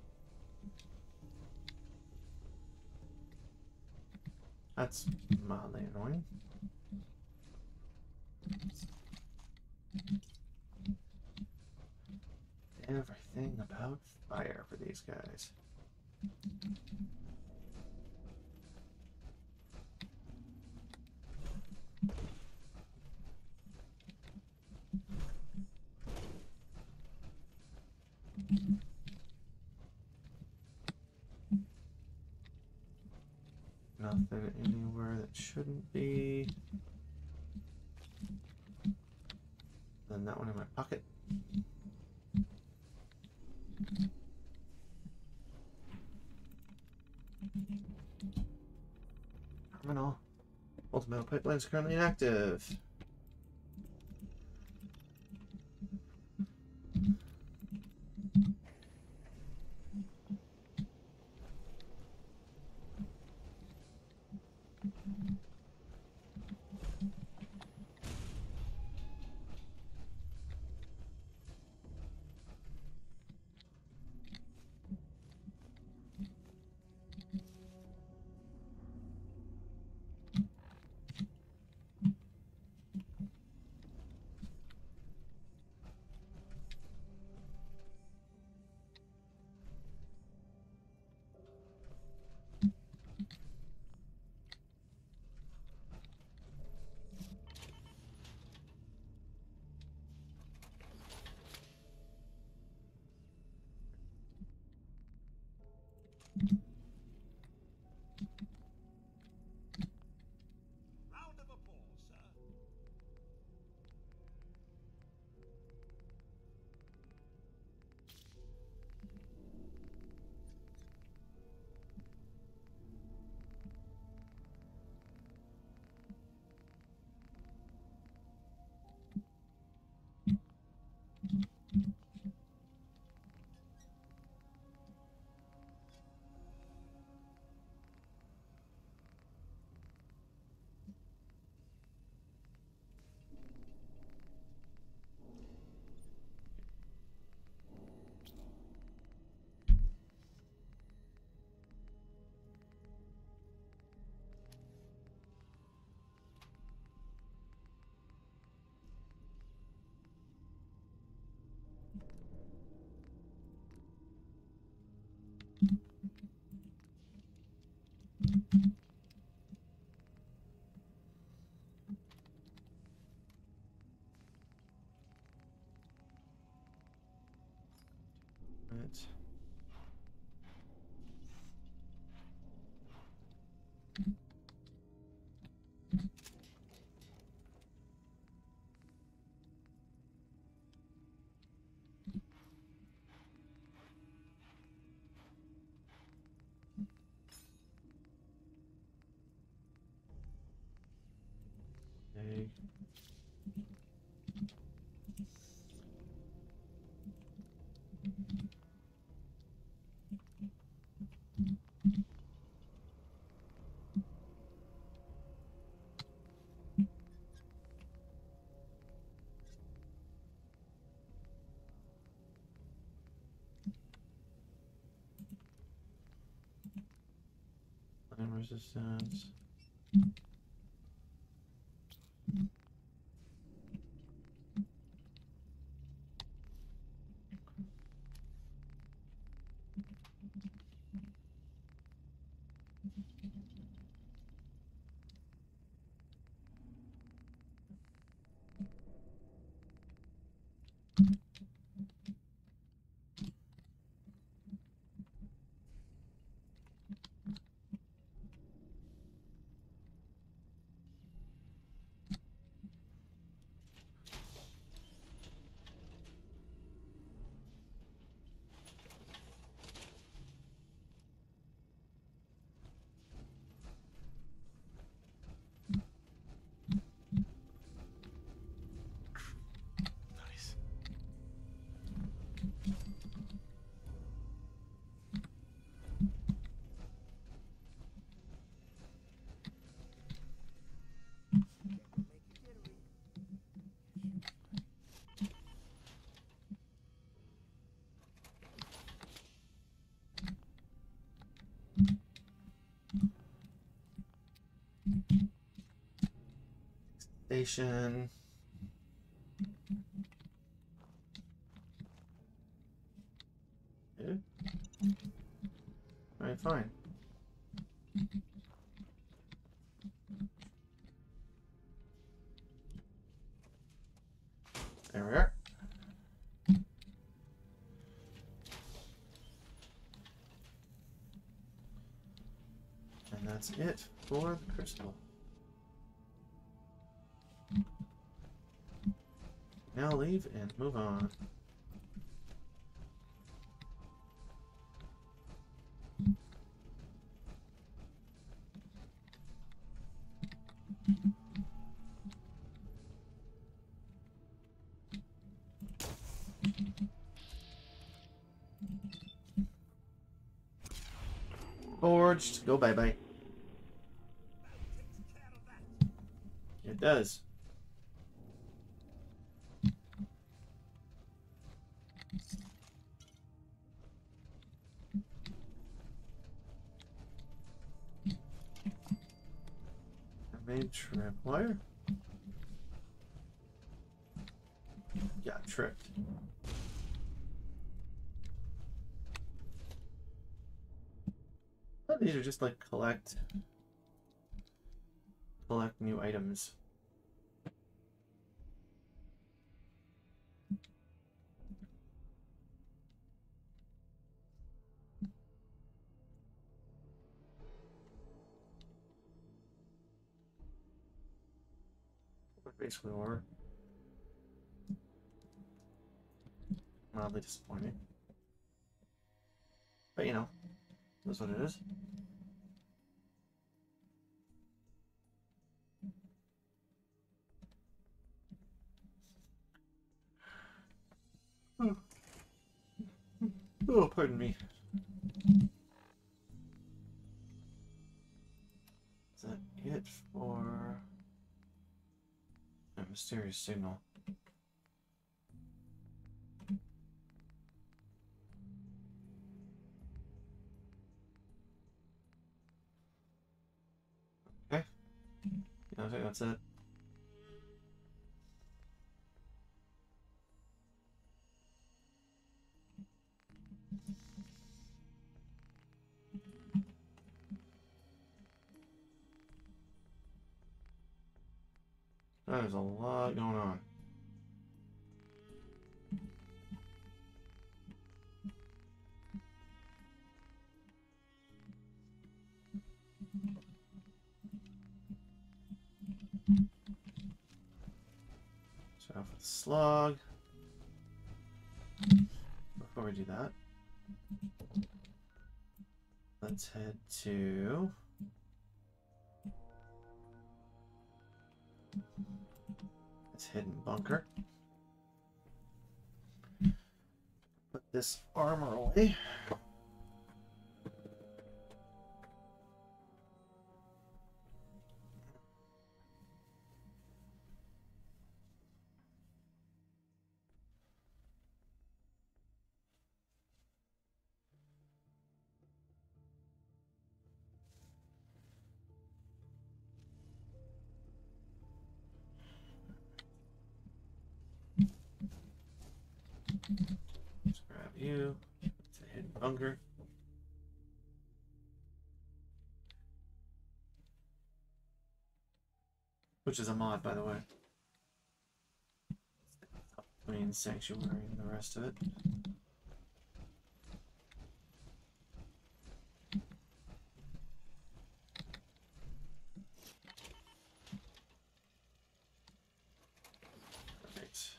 Speaker 1: That's mildly annoying. Everything about fire for these guys. Nothing anywhere that shouldn't be. Then that one in my pocket. Terminal. Ultimate pipeline is currently inactive.
Speaker 2: Round of applause, sir.
Speaker 1: Right. Okay. Flame resistance.
Speaker 4: Nice.
Speaker 1: Station. Yeah. Alright, fine. There we are. And that's it for the crystal. Now leave and move on. Forged. Go bye-bye. It does. I made tripwire. Got tripped. These are just like collect new items. basically were. Mildly disappointing. But you know, that's what it is. Oh, pardon me. Is that it for a mysterious signal? Okay. Yeah, I think that's it. There's a lot going on. Start off with slug. Before we do that, let's head to this hidden bunker. Put this armor away. Let's grab you. It's a hidden bunker. Which is a mod, by the way. Between Sanctuary and the rest of it. Perfect.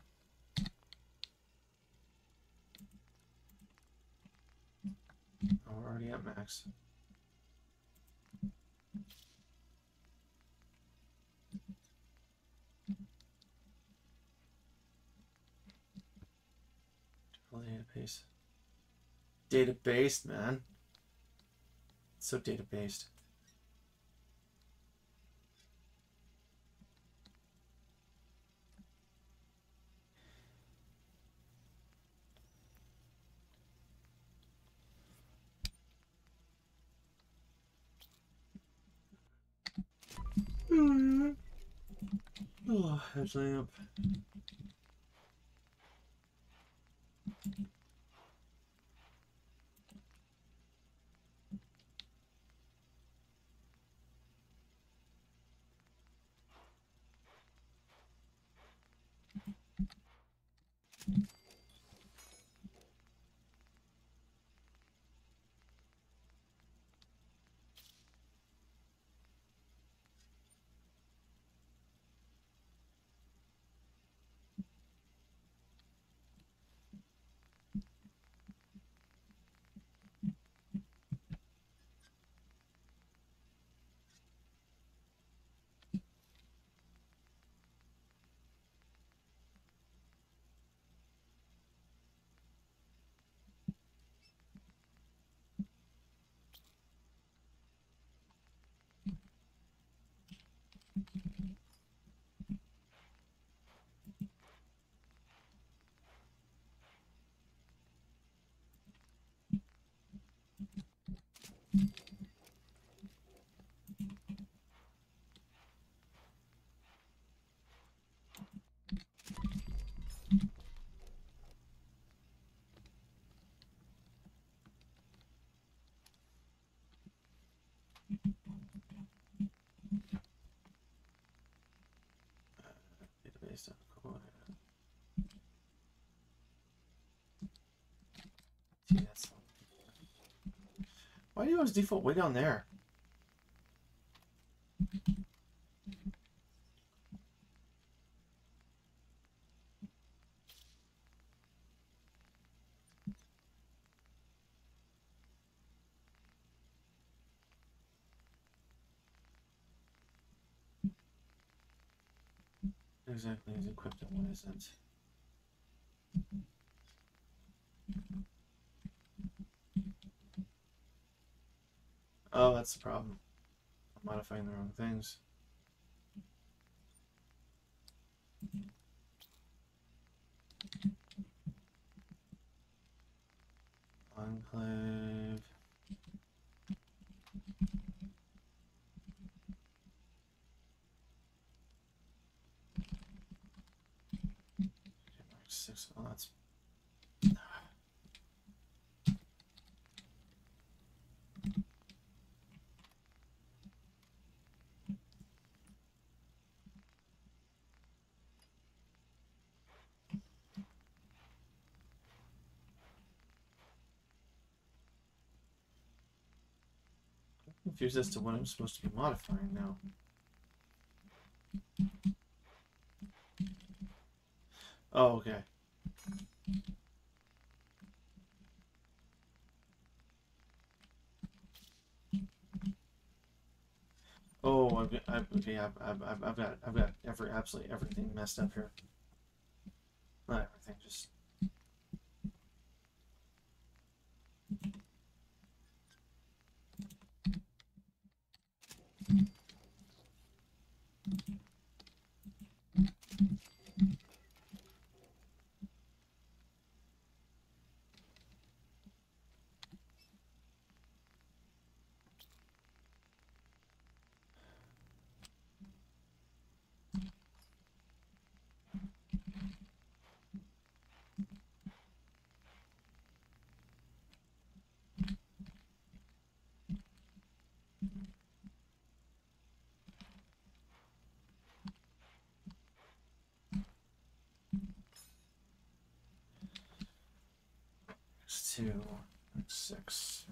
Speaker 1: Oh, we're already at max. Database. Data-based, man. It's so data-based. Oh, headlamp. Database. See, that's... Why do you always default way down there? exactly is equipped and what isn't. Oh, that's the problem. I'm modifying the wrong things. Enclave. Mark 6. Oh, that's. Confused as to what I'm supposed to be modifying now. Oh, okay. Oh, okay. I've got absolutely everything messed up here. Not everything, just. X2, X6.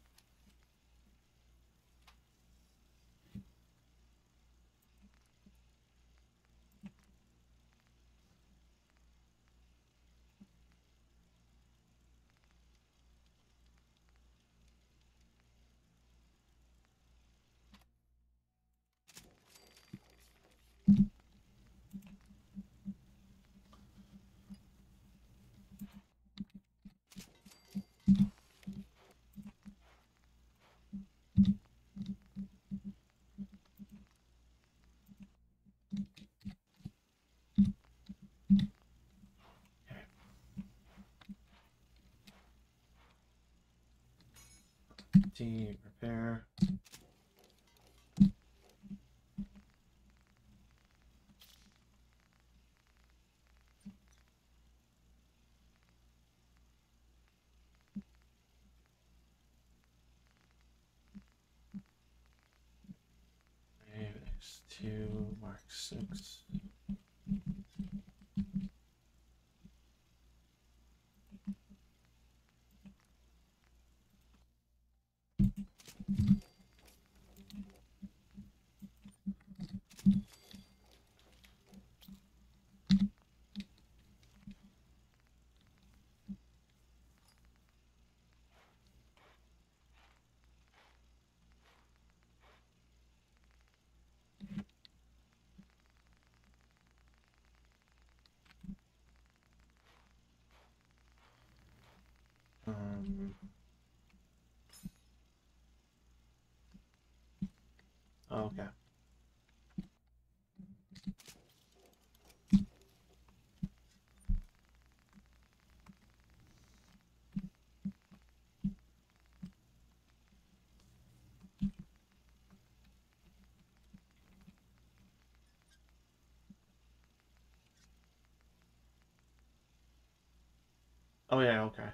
Speaker 1: D, repair. X2, Mark 6. Okay. Oh yeah, okay.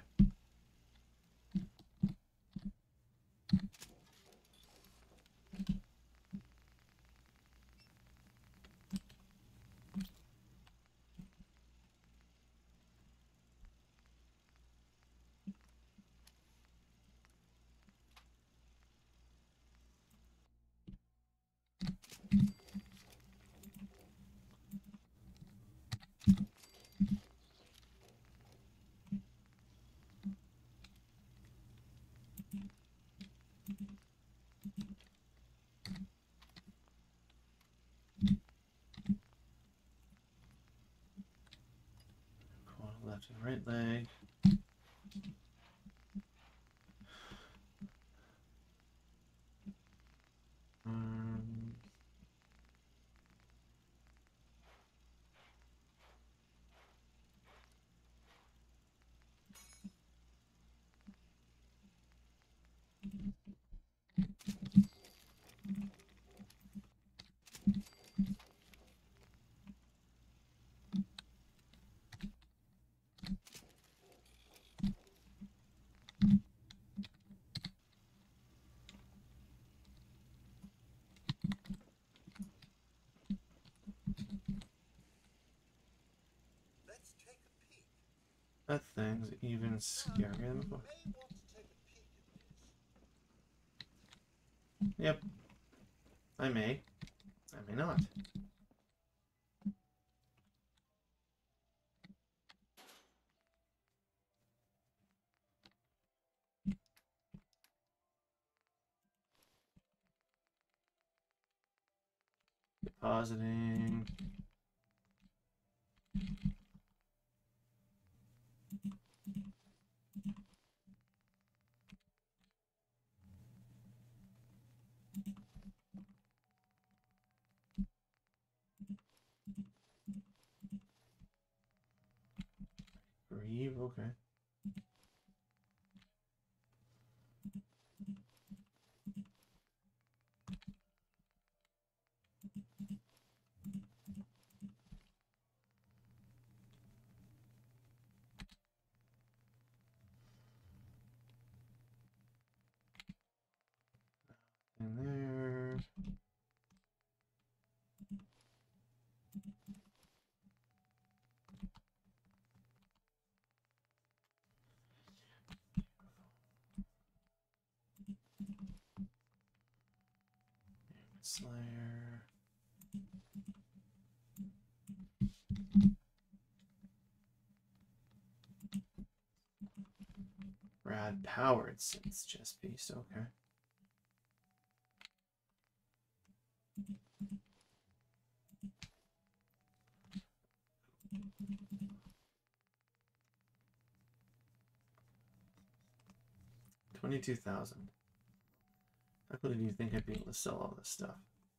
Speaker 1: Right leg.
Speaker 7: Let's take a peek.
Speaker 1: That thing's even scarier than before.
Speaker 7: You may want to take a peek at this.
Speaker 1: Yep. I may. I may not. Depositing. Grieve, okay. In there. Slayer. Rad powered synth chest piece, okay. $22,000. How quickly do you think I'd be able to sell all this stuff?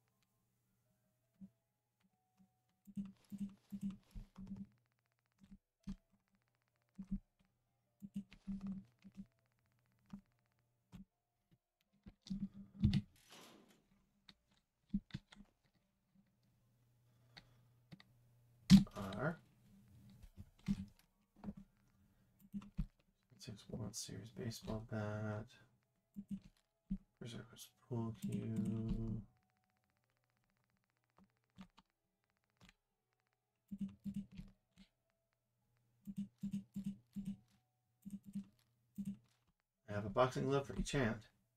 Speaker 1: R. 6 World Series baseball bat. Berserker's pool cue. I have a boxing glove for each hand.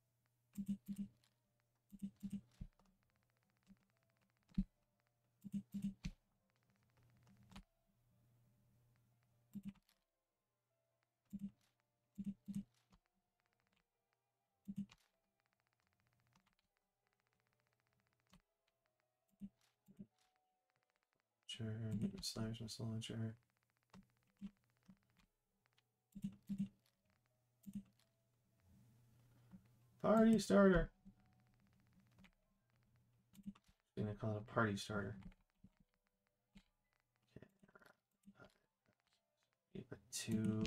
Speaker 1: Sure, Slayer's missile launcher. Party starter. I'm gonna call it a party starter. Okay. Keep it 2.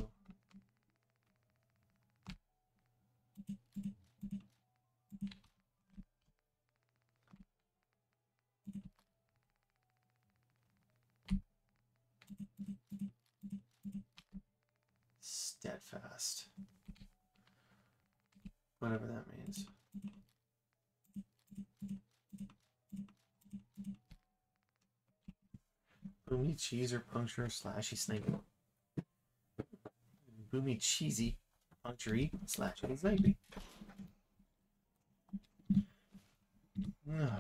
Speaker 1: Steadfast. Whatever that means. Boomy cheeser puncture slashy snipey. Boomy cheesy punctury slashy snipey. No.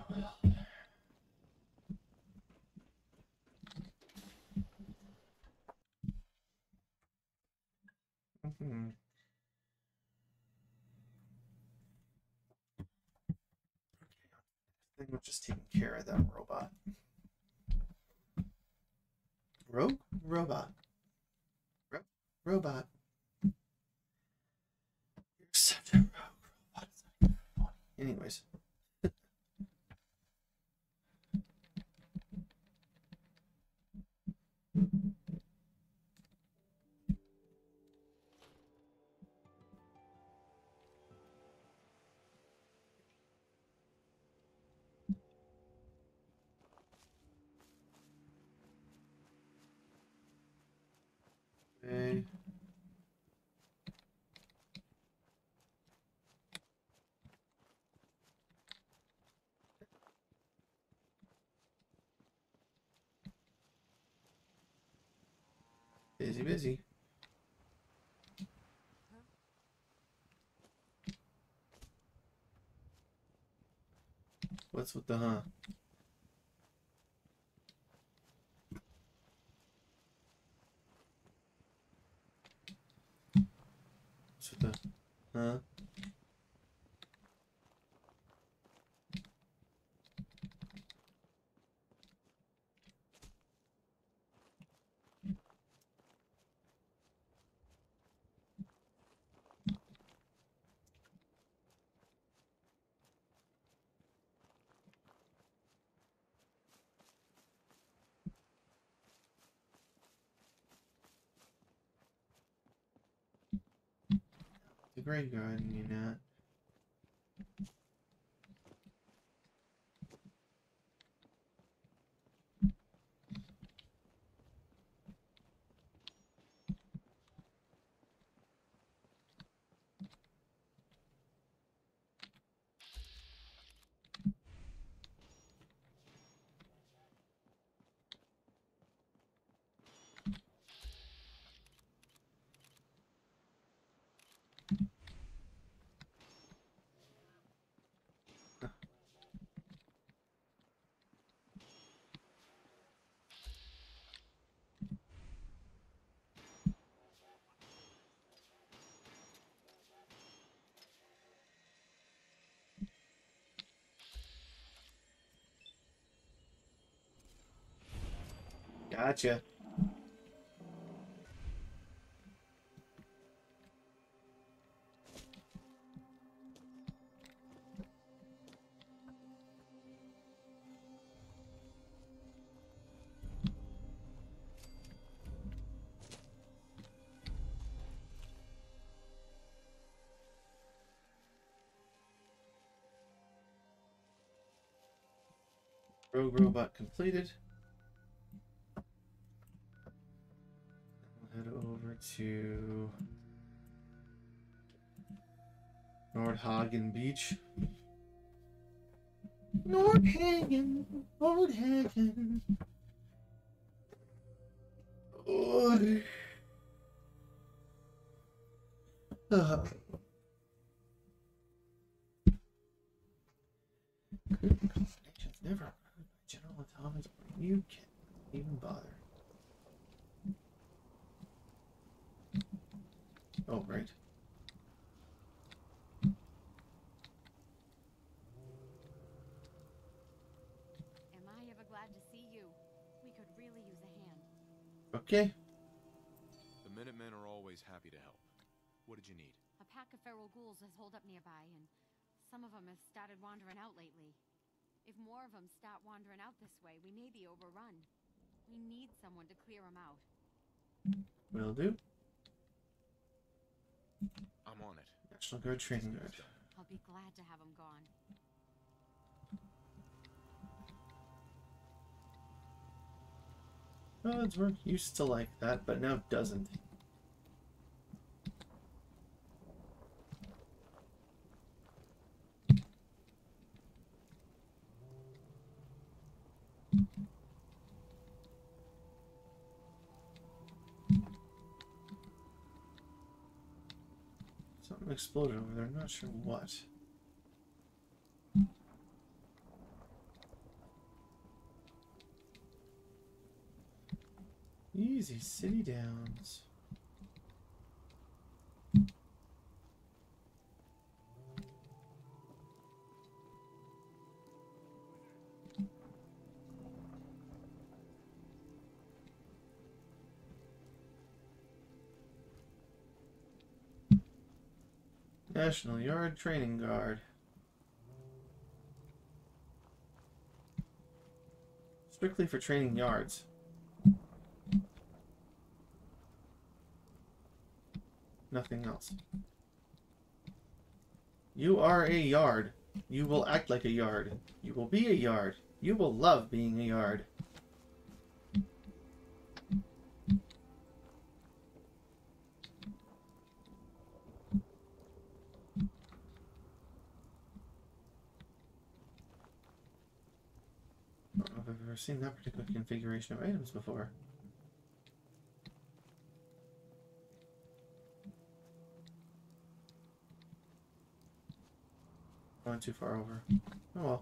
Speaker 1: I think we're just taking care of that robot. Rogue robot. Rogue. Robot. You're such a rogue robot. Anyways. Okay. Busy, busy. What's with the huh? What's with the huh? The Grey Garden, you know. Gotcha. Rogue robot completed. We'll head over to Nordhagen Beach. Nordhagen. Oh. Good combinations never heard by General Atomics, but you can't even bother. Oh, right.
Speaker 5: Am I ever glad to see you? We could really use a hand.
Speaker 1: Okay.
Speaker 4: The Minutemen are always happy to help. What did you need?
Speaker 5: A pack of feral ghouls has holed up nearby, and some of them have started wandering out lately. If more of them start wandering out this way, we may be overrun. We need someone to clear them out.
Speaker 1: Will do.
Speaker 4: I'm on it.
Speaker 1: National Guard training guard.
Speaker 5: I'll be glad to have them gone.
Speaker 1: Work used to like that, but now doesn't. Something exploded over there, I'm not sure what. Easy city downs. National Yard Training Guard. Strictly for training yards. Nothing else. You are a yard. You will act like a yard. You will be a yard. You will love being a yard. I don't know if I've ever seen that particular configuration of items before. Going too far over. Oh well.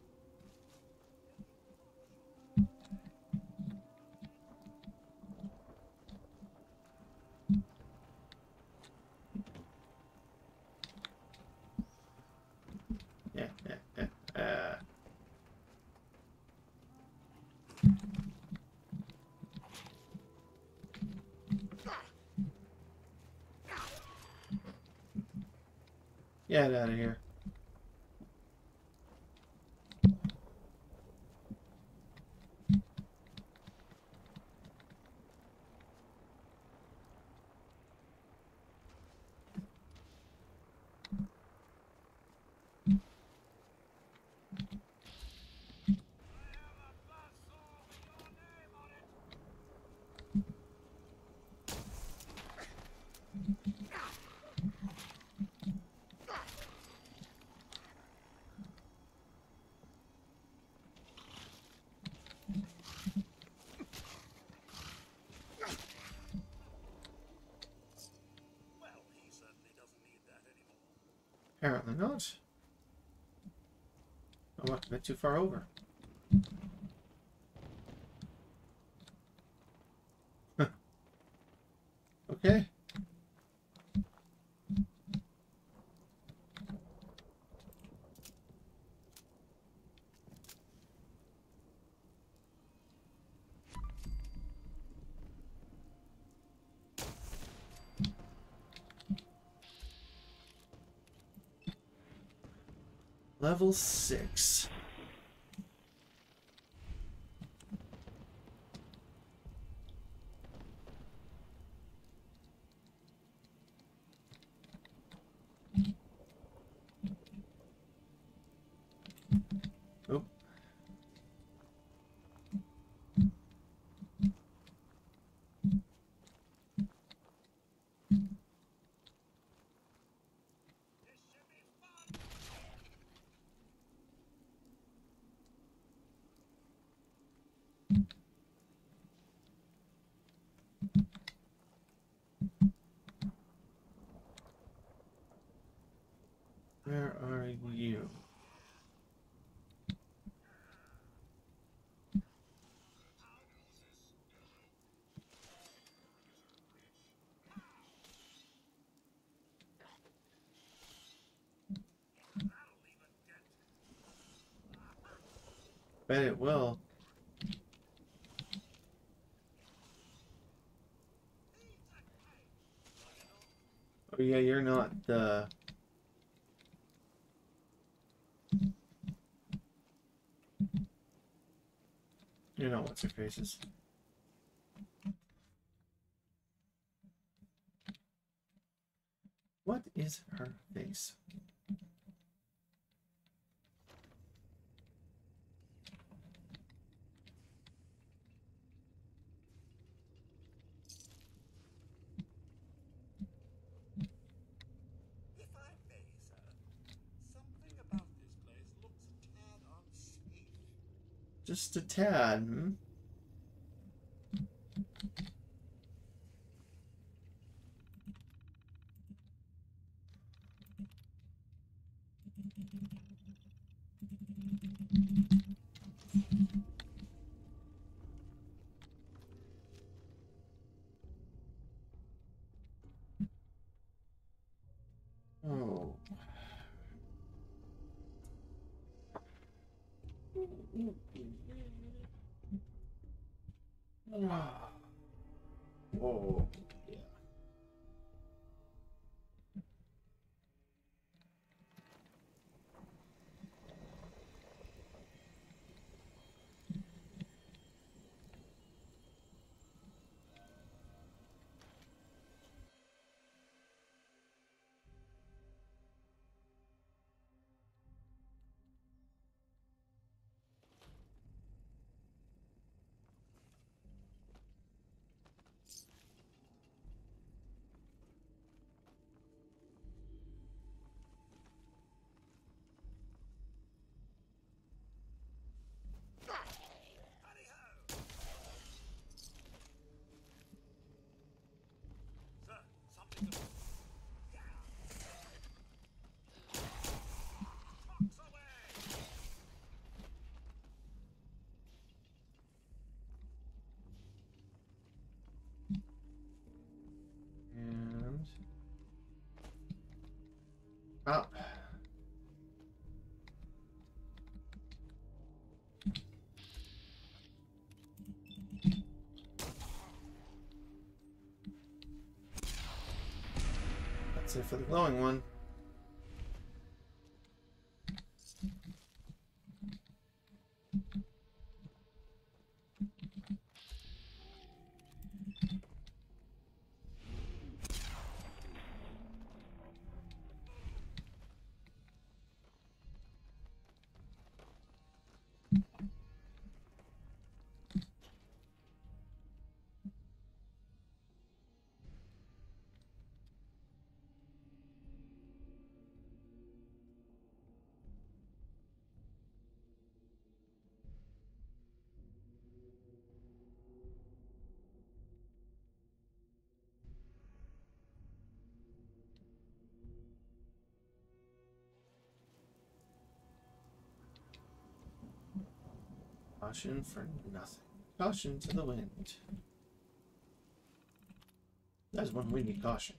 Speaker 1: Yeah. Get out of here.
Speaker 7: Well, he certainly doesn't need that anymore.
Speaker 1: Apparently not. Oh, what? A bit too far over. Okay. Level 6. Oh. Where are you? Bet it will. Oh yeah, you're not the... You know what's her faces. What is her face?
Speaker 7: If I may, sir, something about this place looks a tad unsafe.
Speaker 1: Just a tad, hmm? Oh. Whoa. Yeah. Oh. That's it for the glowing one. Caution for nothing. Caution to the wind. That's when we need caution.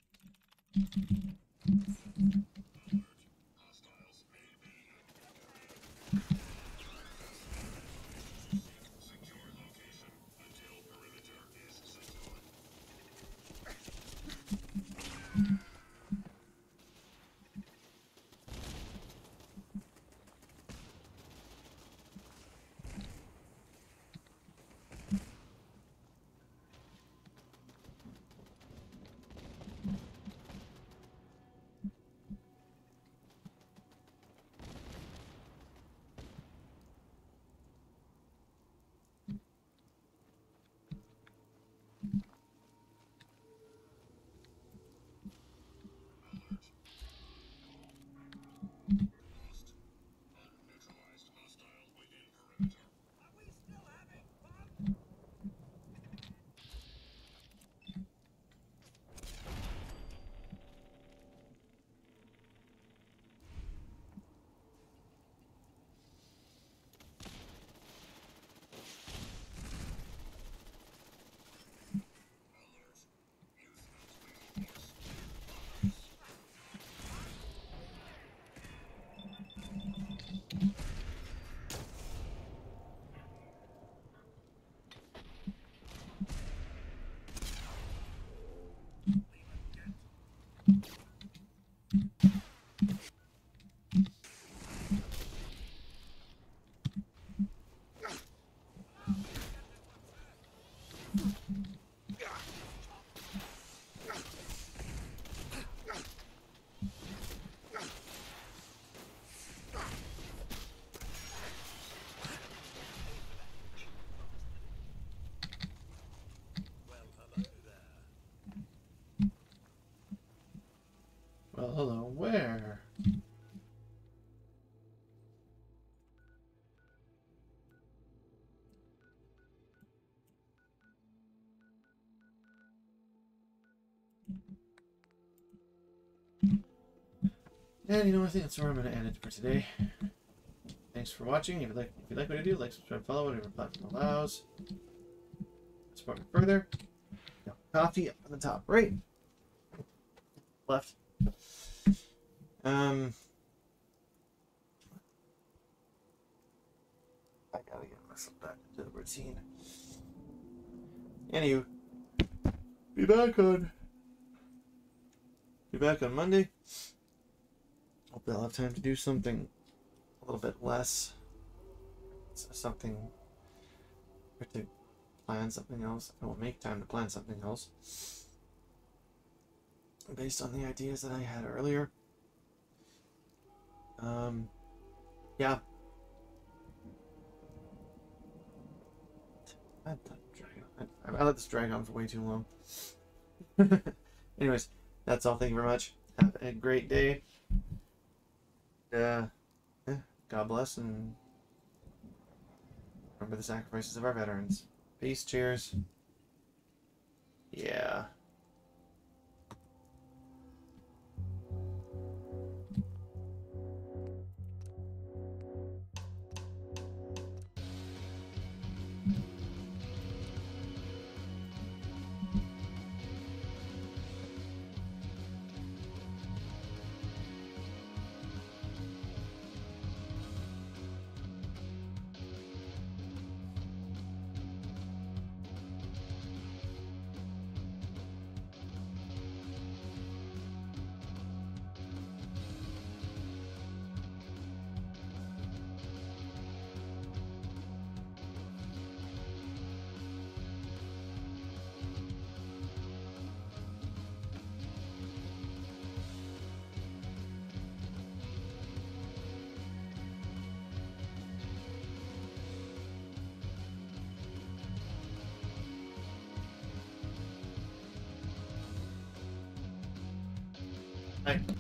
Speaker 1: Well, hello, where? And you know, I think that's where I'm going to end it for today. Thanks for watching. If you like what I do, like, subscribe, follow, whatever platform allows. Support me further. Got coffee up on the top right. Left. I gotta get myself back into the routine. Anywho, be back on Monday. Hopefully I'll have time to do something a little bit less. Something, or to plan something else. I will make time to plan something else. Based on the ideas that I had earlier. Yeah. I let this drag on for way too long. Anyways, that's all. Thank you very much. Have a great day. God bless, and remember the sacrifices of our veterans. Peace, cheers. Yeah. I